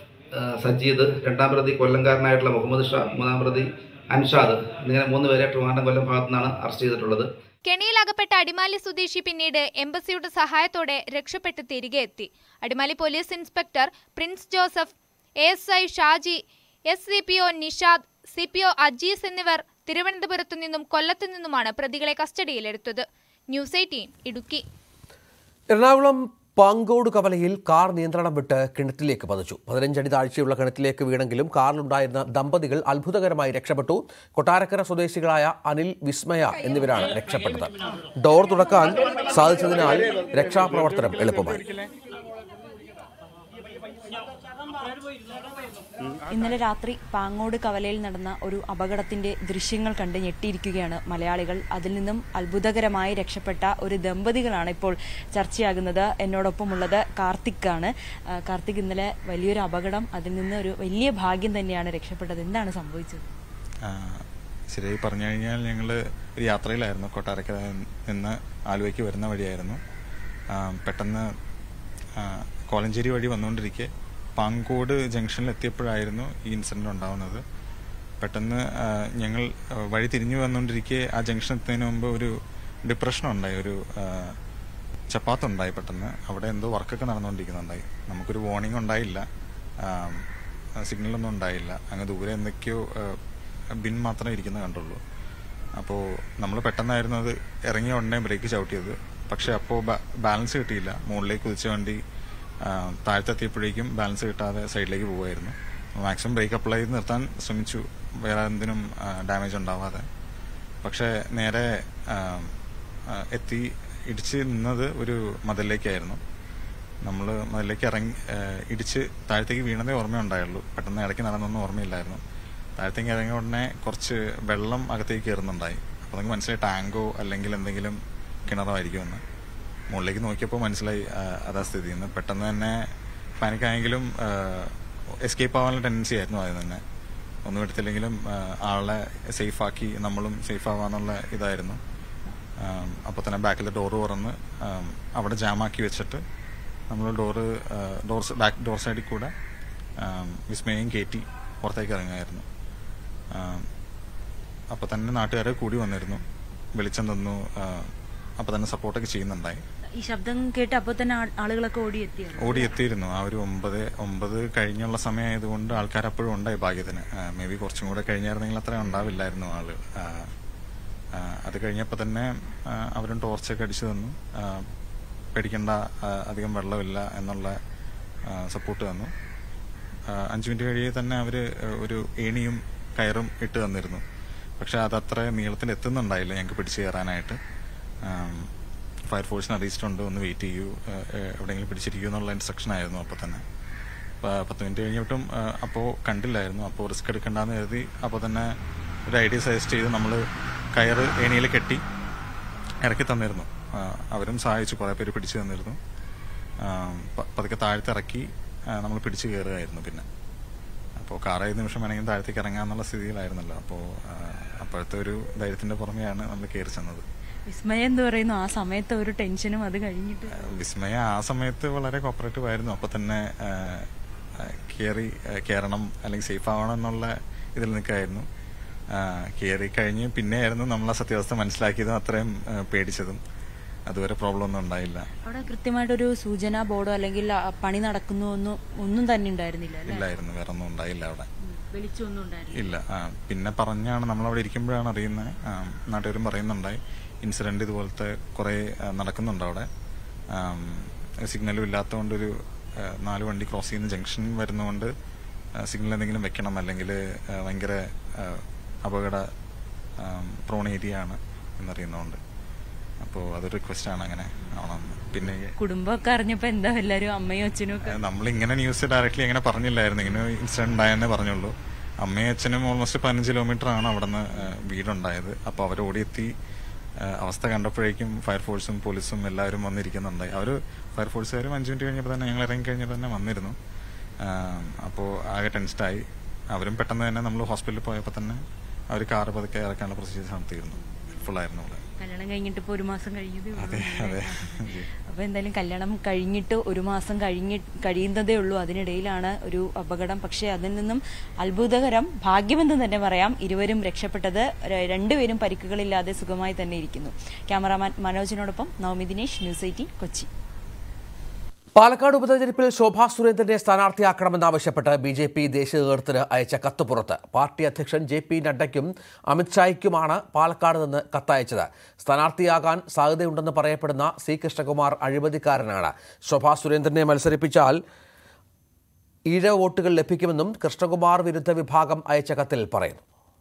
സജീദ്, 2-ാം പ്രതി കൊല്ലംകാരനായിട്ടുള്ള മുഹമ്മദ് ഷാ, 3-ാം പ്രതി അൻഷാദ് എന്നിങ്ങനെ 3 പേരെ ട്രിവാൻഡ്രം കൊല്ലം ഭാഗത്തു നിന്നാണ് അറസ്റ്റ് ചെയ്തിട്ടുള്ളത്. കെണിയിലകപ്പെട്ട അടിമാലി സ്വദേശി പിന്നീട് എംബസിയുടെ സഹായത്തോടെ രക്ഷപ്പെട്ട് തിരികെ എത്തി. Adimali police inspector Prince Joseph, ASI Shaji, SCPO Nishad, CPO Ajees എന്നിവർ തിരുവനന്തപുരത്തു നിന്നും കൊല്ലത്തു നിന്നുമാണ് പ്രതികളെ കസ്റ്റഡിയിലെടുത്തത്. ന്യൂസ് 18 ഇടുക്കി. എറണാകുളം പാങ്കോട് കവലയിൽ കാർ നിയന്ത്രണം വിട്ട് കിണറ്റിലേക്ക് പതിച്ചു. 15 അടി താഴ്ചയുള്ള കിണറ്റിലേക്ക് വീണെങ്കിലും കാറിലുണ്ടായിരുന്ന ദമ്പതികൾ അത്ഭുതകരമായി രക്ഷപ്പെട്ടു. കൊട്ടാരക്കര സ്വദേശികളായ അനിൽ, വിസ്മയ എന്നിവരാണ് രക്ഷപ്പെട്ടത്. ഡോർ തുറക്കാൻ സാധിച്ചതിനാൽ രക്ഷാപ്രവർത്തനം എളുപ്പമായി. ഇന്നലെ രാത്രി പാങ്ങോട് കവലയിൽ നടന്ന ഒരു അപകടത്തിന്റെ ദൃശ്യങ്ങൾ കണ്ട് ഞെട്ടിയിരിക്കുകയാണ് മലയാളികൾ. അതിൽ നിന്നും അത്ഭുതകരമായി രക്ഷപ്പെട്ട ഒരു ദമ്പതികളാണ് ഇപ്പോൾ ചർച്ചയാകുന്നത്. എന്നോടൊപ്പമുള്ളത് കാർത്തിക് ആണ്. കാർത്തിക്, ഇന്നലെ വലിയൊരു അപകടം, അതിൽ നിന്ന് ഒരു വലിയ ഭാഗ്യം തന്നെയാണ് രക്ഷപ്പെട്ടത്. എന്താണ് സംഭവിച്ചത്? ശരിയായി പറഞ്ഞു കഴിഞ്ഞാൽ ഞങ്ങൾ ഒരു യാത്രയിലായിരുന്നു. കൊട്ടാരക്കര നിന്ന് ആലുവയ്ക്ക് വരുന്ന വഴിയായിരുന്നു. പെട്ടെന്ന് കോലഞ്ചേരി വഴി വന്നുകൊണ്ടിരിക്കെ പാങ്കോട് ജംഗ്ഷനിൽ എത്തിയപ്പോഴായിരുന്നു ഈ ഇൻസിഡന്റ് ഉണ്ടാവുന്നത്. പെട്ടെന്ന് ഞങ്ങൾ വഴി തിരിഞ്ഞു വന്നുകൊണ്ടിരിക്കെ ആ ജംഗ്ഷൻ എത്തുന്നതിന് മുമ്പ് ഒരു ഡിപ്രഷൻ ഉണ്ടായി, ഒരു ചപ്പാത്തുണ്ടായി. പെട്ടെന്ന് അവിടെ എന്തോ വർക്കൊക്കെ നടന്നുകൊണ്ടിരിക്കുന്നുണ്ടായി. നമുക്കൊരു വാർണിംഗ് ഉണ്ടായില്ല, സിഗ്നലൊന്നും ഉണ്ടായില്ല. അങ്ങ് ദൂരെ എന്തൊക്കെയോ ബിൻ മാത്രമേ ഇരിക്കുന്നത് കണ്ടുള്ളൂ. അപ്പോൾ നമ്മൾ പെട്ടെന്നായിരുന്നു അത് ഇറങ്ങിയ ഉടനെ ബ്രേക്ക് ചവിട്ടിയത്. പക്ഷെ അപ്പോൾ ബാലൻസ് കിട്ടിയില്ല. മുകളിലേക്ക് കുതിച്ച വണ്ടി താഴത്തെത്തിയപ്പോഴേക്കും ബാലൻസ് കിട്ടാതെ സൈഡിലേക്ക് പോകുമായിരുന്നു. മാക്സിമം ബ്രേക്ക് അപ്ലൈ ചെയ്ത് നിർത്താൻ ശ്രമിച്ചു, വേറെ എന്തിനും ഡാമേജ് ഉണ്ടാവാതെ. പക്ഷെ നേരെ എത്തി ഇടിച്ച് നിന്നത് ഒരു മതിലിലേക്കായിരുന്നു. നമ്മൾ മതിലേക്ക് ഇടിച്ച് താഴത്തേക്ക് വീണതേ ഓർമ്മയുണ്ടായുള്ളൂ. പെട്ടെന്ന് ഇടയ്ക്ക് നടന്നൊന്നും ഓർമ്മയില്ലായിരുന്നു. താഴത്തേക്ക് ഇറങ്ങിയ ഉടനെ കുറച്ച് വെള്ളം അകത്തേക്ക് കയറുന്നുണ്ടായി. അപ്പോൾ നമുക്ക് മനസ്സിലായി ടാങ്കോ അല്ലെങ്കിൽ എന്തെങ്കിലും കിണറോ ആയിരിക്കുമെന്ന്. മുകളിലേക്ക് നോക്കിയപ്പോൾ മനസ്സിലായി അതാ സ്ഥിതി എന്ന്. പെട്ടെന്ന് തന്നെ പാനിക്കായെങ്കിലും എസ്കേപ്പ് ആവാനുള്ള ടെൻഡൻസി ആയിരുന്നു ആദ്യം തന്നെ. ഒന്നും എടുത്തില്ലെങ്കിലും ആളെ സേഫാക്കി നമ്മളും സേഫ് ആവാന്നുള്ള ഇതായിരുന്നു. അപ്പോൾ തന്നെ ബാക്കിലെ ഡോറ് തുറന്ന് അവിടെ ജാമാക്കി വെച്ചിട്ട് നമ്മൾ ബാക്ക് ഡോർ സൈഡിൽ കൂടെ വിസ്മയം കയറ്റി പുറത്തേക്ക് ഇറങ്ങുമായിരുന്നു. അപ്പോൾ തന്നെ നാട്ടുകാരെ കൂടി വന്നിരുന്നു, വെളിച്ചം തന്നു, അപ്പോൾ തന്നെ സപ്പോർട്ടൊക്കെ ചെയ്യുന്നുണ്ടായി. ഈ ശബ്ദം കേട്ട് അപ്പോൾ തന്നെ ആളുകളൊക്കെ ഓടിയെത്തിയിരുന്നു. ആ ഒരു 9 കഴിഞ്ഞുള്ള സമയമായതുകൊണ്ട് ആൾക്കാർ അപ്പോഴും ഉണ്ടായി ഭാഗ്യത്തിന്. മേ ബി കുറച്ചും കൂടെ കഴിഞ്ഞായിരുന്നെങ്കിൽ അത്ര ഉണ്ടാവില്ലായിരുന്നു ആള്. അത് കഴിഞ്ഞപ്പോൾ തന്നെ അവരും ടോർച്ചൊക്കെ അടിച്ചു തന്നു. പേടിക്കേണ്ട, അധികം വെള്ളമില്ല എന്നുള്ള സപ്പോർട്ട് തന്നു. 5 മിനിറ്റ് കഴിയെ തന്നെ അവർ ഒരു ഏണിയും കയറും ഇട്ട് തന്നിരുന്നു. പക്ഷെ അതത്ര നീളത്തിൽ എത്തുന്നുണ്ടായില്ല ഞങ്ങൾക്ക് പിടിച്ചു കയറാനായിട്ട്. ഫയർഫോഴ്സിനെ അറിയിച്ചിട്ടുണ്ട്, ഒന്ന് വെയിറ്റ് ചെയ്യൂ, എവിടെയെങ്കിലും പിടിച്ചിരിക്കൂ എന്നുള്ള ഇൻസ്ട്രക്ഷൻ ആയിരുന്നു അപ്പോൾ തന്നെ. 10 മിനിറ്റ് കഴിഞ്ഞിട്ടും അപ്പോൾ കണ്ടില്ലായിരുന്നു. അപ്പോൾ റിസ്ക് എടുക്കണ്ടെന്ന് കരുതി അപ്പോൾ തന്നെ ഒരു ഐഡിയ സജസ്റ്റ് ചെയ്ത് നമ്മൾ കയറ് ഏണിയിൽ കെട്ടി ഇറക്കി തന്നിരുന്നു. അവരും സഹായിച്ചു, കുറേ പേര് പിടിച്ചു തന്നിരുന്നു. പതുക്കെ താഴത്തിറക്കി നമ്മൾ പിടിച്ചു കയറുകയായിരുന്നു. പിന്നെ അപ്പോൾ കാർ 5 നിമിഷം വേണമെങ്കിൽ താഴത്തേക്ക് ഇറങ്ങാന്നുള്ള സ്ഥിതിയിലായിരുന്നല്ലോ. അപ്പോൾ അപ്പോഴത്തെ ഒരു ധൈര്യത്തിന്റെ പുറമെയാണ് നമ്മൾ കയറി ചെന്നത്. വിസ്മയ എന്ത് പറയുന്നു ആ സമയത്ത്? ഒരു ടെൻഷനും അത് കഴിഞ്ഞിട്ട്? വിസ്മയ ആ സമയത്ത് വളരെ കോപ്പറേറ്റീവ് ആയിരുന്നു. അപ്പോൾ തന്നെ കയറണം അല്ലെങ്കിൽ സേഫ് ആവണം എന്നുള്ള ഇതിൽ നിൽക്കായിരുന്നു. കയറി കഴിഞ്ഞ് പിന്നെയായിരുന്നു നമ്മൾ ആ സത്യാവസ്ഥ മനസ്സിലാക്കിയതും അത്രയും പേടിച്ചതും. അതുവരെ പ്രോബ്ലം ഒന്നും ഉണ്ടായില്ല. അവിടെ കൃത്യമായിട്ടൊരു സൂചനാ ബോർഡോ അല്ലെങ്കിൽ പണി നടക്കുന്നു ഒന്നും തന്നെ ഉണ്ടായിരുന്നില്ല? ഇല്ലായിരുന്നു, വേറെ ഒന്നും ഉണ്ടായില്ല അവിടെ. വെളിച്ചൊന്നും ഉണ്ടായില്ല? ഇല്ല. പിന്നെ പറഞ്ഞാണ് നമ്മളവിടെ ഇരിക്കുമ്പോഴാണ് അറിയുന്നത്. നാട്ടുകാരും പറയുന്നുണ്ടായി ഇൻസിഡന്റ് ഇതുപോലത്തെ കുറെ നടക്കുന്നുണ്ട് അവിടെ. സിഗ്നലും ഇല്ലാത്തതുകൊണ്ടൊരു 4 വണ്ടി ക്രോസ് ചെയ്യുന്ന ജംഗ്ഷൻ വരുന്നതുകൊണ്ട് സിഗ്നൽ എന്തെങ്കിലും വെക്കണം, അല്ലെങ്കിൽ ഭയങ്കര അപകട പ്രോൺ ഏരിയ ആണ് എന്നറിയുന്നതുകൊണ്ട്. അപ്പോൾ അതൊരു റിക്വസ്റ്റ് ആണ് അങ്ങനെ ആവണമെന്ന്. പിന്നെ കുടുംബമൊക്കെ അറിഞ്ഞപ്പോൾ എന്താ എല്ലാവരും, അമ്മയും അച്ഛനും ഒക്കെ? നമ്മളിങ്ങനെ ന്യൂസ് ഡയറക്റ്റ്ലി അങ്ങനെ പറഞ്ഞില്ലായിരുന്നു, ഇങ്ങനെ ഇൻസിഡന്റ് ഉണ്ടായെന്നേ പറഞ്ഞുള്ളൂ. അമ്മയും അച്ഛനും ഓൾമോസ്റ്റ് 15 കിലോമീറ്റർ ആണ് അവിടെ നിന്ന് വീടുണ്ടായത്. അപ്പോൾ അവർ ഓടിയെത്തി അവസ്ഥ കണ്ടപ്പോഴേക്കും ഫയർഫോഴ്സും പോലീസും എല്ലാവരും വന്നിരിക്കുന്നുണ്ടായി. അവർ ഫയർഫോഴ്സുകാരും 5 മിനിറ്റ് കഴിഞ്ഞപ്പോൾ തന്നെ ഞങ്ങൾ ഇറങ്ങി കഴിഞ്ഞപ്പോൾ തന്നെ വന്നിരുന്നു. അപ്പോൾ ആകെ ടെൻസ്ഡായി. അവരും പെട്ടെന്ന് തന്നെ നമ്മൾ ഹോസ്പിറ്റലിൽ പോയപ്പോൾ തന്നെ അവർ കാറ് പതുക്കെ ഇറക്കാനുള്ള പ്രൊസീജിയേഴ്സ് നടത്തിയിരുന്നു. ഹെൽപ്ഫുള്ളായിരുന്നു അവിടെ. കല്യാണം കഴിഞ്ഞിട്ട് ഇപ്പോൾ 1 മാസം കഴിഞ്ഞതേ ഉള്ളൂ. അതെ അതെ. അപ്പോൾ എന്തായാലും കല്യാണം കഴിഞ്ഞിട്ട് 1 മാസം കഴിയുന്നതേ ഉള്ളൂ. അതിനിടയിലാണ് ഒരു അപകടം. പക്ഷേ അതിൽ നിന്നും അത്ഭുതകരം, ഭാഗ്യമെന്ന് തന്നെ പറയാം, ഇരുവരും രക്ഷപ്പെട്ടത്. 2 പേരും പരിക്കുകളില്ലാതെ സുഖമായി തന്നെ ഇരിക്കുന്നു. ക്യാമറാമാൻ മനോജിനോടൊപ്പം നവമി ദിനേശ്, ന്യൂസ് 18 കൊച്ചി. പാലക്കാട് ഉപതെരഞ്ഞെടുപ്പിൽ ശോഭാ സുരേന്ദ്രനെ സ്ഥാനാർത്ഥിയാക്കണമെന്നാവശ്യപ്പെട്ട് BJP ദേശീയ നേതൃത്വത്തിന് അയച്ച കത്ത് പുറത്ത്. പാർട്ടി അധ്യക്ഷൻ JP നഡ്ഡയ്ക്കും അമിത്ഷായ്ക്കുമാണ് പാലക്കാട് നിന്ന് കത്തയച്ചത്. സ്ഥാനാർത്ഥിയാകാൻ സാധ്യതയുണ്ടെന്ന് പറയപ്പെടുന്ന C കൃഷ്ണകുമാർ അഴിമതിക്കാരനാണ്. ശോഭാ സുരേന്ദ്രനെ മത്സരിപ്പിച്ചാൽ ഈഴവ വോട്ടുകൾ ലഭിക്കുമെന്നും കൃഷ്ണകുമാർ വിരുദ്ധ വിഭാഗം അയച്ച കത്തിൽ പറയുന്നു.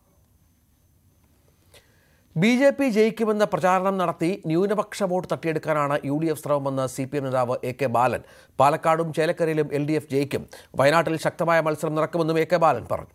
BJP ജയിക്കുമെന്ന പ്രചാരണം നടത്തി ന്യൂനപക്ഷ വോട്ട് തട്ടിയെടുക്കാനാണ് UDF ശ്രമമെന്ന് CPM നേതാവ് AK ബാലൻ. പാലക്കാടും ചേലക്കരയിലും LDF ജയിക്കും. വയനാട്ടിൽ ശക്തമായ മത്സരം നടക്കുമെന്നും AK ബാലൻ പറഞ്ഞു.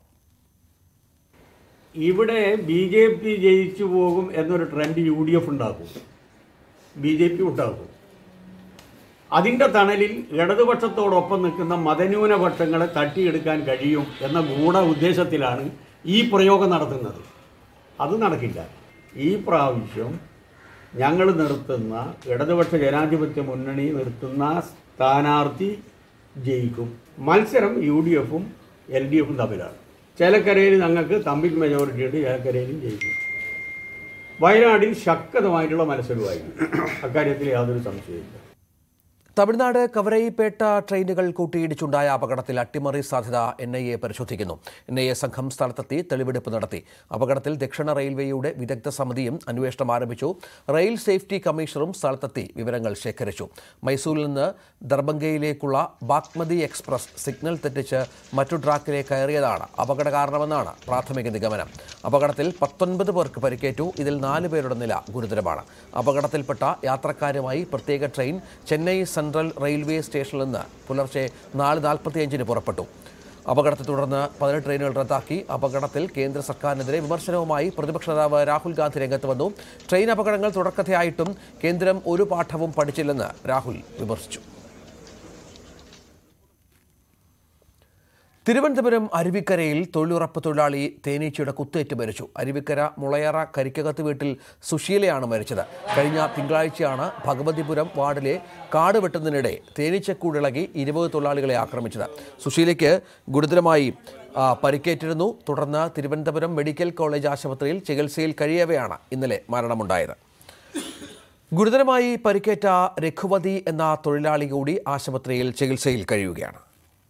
ഇവിടെ BJP ജയിച്ചു പോകും എന്നൊരു ട്രെൻഡ് UDF ഉണ്ടാക്കും, BJP ഉണ്ടാക്കും. അതിൻ്റെ തണലിൽ ഇടതുപക്ഷത്തോടൊപ്പം നിൽക്കുന്ന മതന്യൂനപക്ഷങ്ങളെ തട്ടിയെടുക്കാൻ കഴിയും എന്ന ഗൂഢ ഉദ്ദേശത്തിലാണ് ഈ പ്രയോഗം നടത്തുന്നത്. അത് നടക്കില്ല. ഈ പ്രാവശ്യം ഞങ്ങൾ നിർത്തുന്ന ഇടതുപക്ഷ ജനാധിപത്യ മുന്നണി നിർത്തുന്ന സ്ഥാനാർത്ഥി ജയിക്കും. മത്സരം UDF-ഉം LDF-ഉം തമ്മിലാണ്. ചേലക്കരയിൽ ഞങ്ങൾക്ക് തമ്പിൽ മെജോറിറ്റി ഉണ്ട്, ചേലക്കരയിലും ജയിക്കും. വയനാടിൽ ശക്തമായിട്ടുള്ള മത്സരമായിരിക്കും, അക്കാര്യത്തിൽ യാതൊരു സംശയമില്ല. തമിഴ്നാട് കവരയിപ്പേട്ട ട്രെയിനുകൾ കൂട്ടിയിടിച്ചുണ്ടായ അപകടത്തിൽ അട്ടിമറി സാധ്യത NIA പരിശോധിക്കുന്നു. NIA സംഘം സ്ഥലത്തെത്തി തെളിവെടുപ്പ് നടത്തി. അപകടത്തിൽ ദക്ഷിണ റെയിൽവേയുടെ വിദഗ്ധ സമിതിയും അന്വേഷണം ആരംഭിച്ചു. റെയിൽ സേഫ്റ്റി കമ്മീഷണറും സ്ഥലത്തെത്തി വിവരങ്ങൾ ശേഖരിച്ചു. മൈസൂരിൽ നിന്ന് ദർബംഗയിലേക്കുള്ള ബാഗ്മതി എക്സ്പ്രസ് സിഗ്നൽ തെറ്റിച്ച് മറ്റു ട്രാക്കിലേക്ക് കയറിയതാണ് അപകട കാരണമെന്നാണ് പ്രാഥമിക നിഗമനം. അപകടത്തിൽ 19 പേർക്ക് പരിക്കേറ്റു. ഇതിൽ 4 പേരുടെ നില ഗുരുതരമാണ്. അപകടത്തിൽപ്പെട്ട യാത്രക്കാരുമായി പ്രത്യേക ട്രെയിൻ ചെന്നൈ സെൻട്രൽ റെയിൽവേ സ്റ്റേഷനിൽ നിന്ന് പുലർച്ചെ 4:45 പുറപ്പെട്ടു. അപകടത്തെ തുടർന്ന് 18 ട്രെയിനുകൾ റദ്ദാക്കി. അപകടത്തിൽ കേന്ദ്ര സർക്കാരിനെതിരെ വിമർശനവുമായി പ്രതിപക്ഷ നേതാവ് രാഹുൽ ഗാന്ധി രംഗത്ത് വന്നു. ട്രെയിൻ അപകടങ്ങൾ തുടർക്കഥയായിട്ടും കേന്ദ്രം ഒരു പാഠവും പഠിച്ചില്ലെന്ന് രാഹുൽ വിമർശിച്ചു. തിരുവനന്തപുരം അരുവിക്കരയിൽ തൊഴിലുറപ്പ് തൊഴിലാളി തേനീച്ചയുടെ കുത്തേറ്റ് മരിച്ചു. അരുവിക്കര മുളയറ കരിക്കകത്ത് വീട്ടിൽ സുശീലയാണ് മരിച്ചത്. കഴിഞ്ഞ തിങ്കളാഴ്ചയാണ് ഭഗവതിപുരം വാർഡിലെ കാട് വെട്ടുന്നതിനിടെ തേനീച്ചക്കൂടിളകി 20 തൊഴിലാളികളെ ആക്രമിച്ചത്. സുശീലയ്ക്ക് ഗുരുതരമായി പരിക്കേറ്റിരുന്നു. തുടർന്ന് തിരുവനന്തപുരം മെഡിക്കൽ കോളേജ് ആശുപത്രിയിൽ ചികിത്സയിൽ കഴിയവെയാണ് ഇന്നലെ മരണമുണ്ടായത്. ഗുരുതരമായി പരിക്കേറ്റ രഘുവതി എന്ന തൊഴിലാളി കൂടി ആശുപത്രിയിൽ ചികിത്സയിൽ കഴിയുകയാണ്.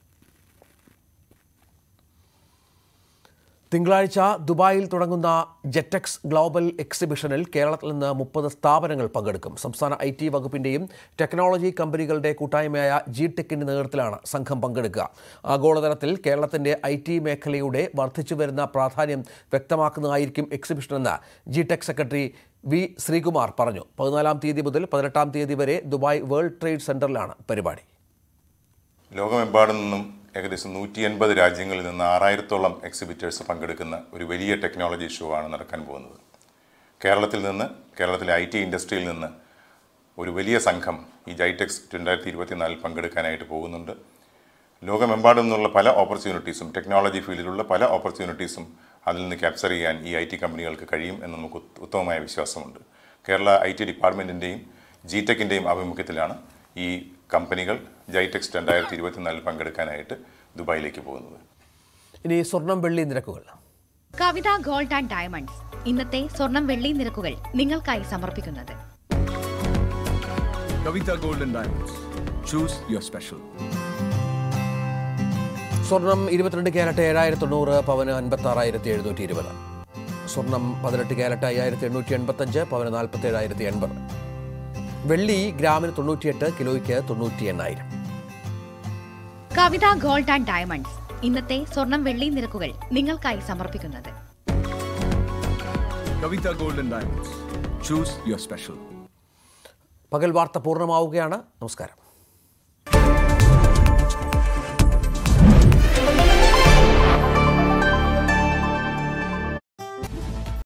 തിങ്കളാഴ്ച ദുബായിൽ തുടങ്ങുന്ന ജെറ്റെക്സ് ഗ്ലോബൽ എക്സിബിഷനിൽ കേരളത്തിൽ നിന്ന് 30 സ്ഥാപനങ്ങൾ പങ്കെടുക്കും. സംസ്ഥാന IT വകുപ്പിന്റെയും ടെക്നോളജി കമ്പനികളുടെ കൂട്ടായ്മയായ ജിടെക്കിന്റെ നേതൃത്വത്തിലാണ് സംഘം പങ്കെടുക്കുക. ആഗോളതലത്തിൽ കേരളത്തിന്റെ IT മേഖലയുടെ വർദ്ധിച്ചുവരുന്ന പ്രാധാന്യം വ്യക്തമാക്കുന്നതായിരിക്കും എക്സിബിഷനെന്ന് ജിടെക് സെക്രട്ടറി വി ശ്രീകുമാർ പറഞ്ഞു. 14-ാം തീയതി മുതൽ 18-ാം തീയതി വരെ ദുബായ് വേൾഡ് ട്രേഡ് സെന്ററിലാണ് പരിപാടി. ലോകമെമ്പാടും നിന്നും ഏകദേശം 180 രാജ്യങ്ങളിൽ നിന്ന് 6000-ഓളം എക്സിബിറ്റേഴ്സ് പങ്കെടുക്കുന്ന ഒരു വലിയ ടെക്നോളജി ഷോ ആണ് നടക്കാൻ പോകുന്നത്. കേരളത്തിലെ IT ഇൻഡസ്ട്രിയിൽ നിന്ന് ഒരു വലിയ സംഘം ഈ ജൈടെക്സ് 2024 പങ്കെടുക്കാനായിട്ട് പോകുന്നുണ്ട്. ലോകമെമ്പാടും നിന്നുള്ള പല ഓപ്പർച്യൂണിറ്റീസും, ടെക്നോളജി ഫീൽഡിലുള്ള പല ഓപ്പർച്യൂണിറ്റീസും അതിൽ നിന്ന് ക്യാപ്ചർ ചെയ്യാൻ ഈ IT കമ്പനികൾക്ക് കഴിയും എന്ന് നമുക്ക് ഉത്തമമായ വിശ്വാസമുണ്ട്. കേരള IT ഡിപ്പാർട്ട്മെൻറ്റിൻ്റെയും ജിടെക്കിൻ്റെയും ആഭിമുഖ്യത്തിലാണ് ഈ കമ്പനികൾ ജൈടെക്സ് 2024 പങ്കെടുക്കാനായിട്ട് ദുബായിലേക്ക് പോകുന്നത്. ഇനി സ്വർണം വെള്ളി നിരക്കുകൾ. കവിത ഗോൾഡ് ആൻഡ് ഡയമണ്ട്സ് ഇന്നത്തെ സ്വർണം വെള്ളി നിരക്കുകൾ നിങ്ങൾക്കായി സമർപ്പിക്കുന്നത് Kavitha gold and diamonds. Choose your special. സ്വർണം 22 ക്യാരറ്റ് 7090, പവന് 56,720. സ്വർണം 18 ക്യാരറ്റ് 5885, പവന് 47,080. വെള്ളി ഗ്രാമിന് 98, കിലോയ്ക്ക് 98,000. കവിത ഗോൾഡ് ആൻഡ് ഡയമണ്ട്സ് ഇന്നത്തെ സ്വർണം വെള്ളി നിരക്കുകൾ നിങ്ങൾക്കായി സമർപ്പിക്കുന്നത് Kavitha gold and diamonds. Choose your special. പകൽ വാർത്ത പൂർണ്ണമാവുകയാണ്. നമസ്കാരം.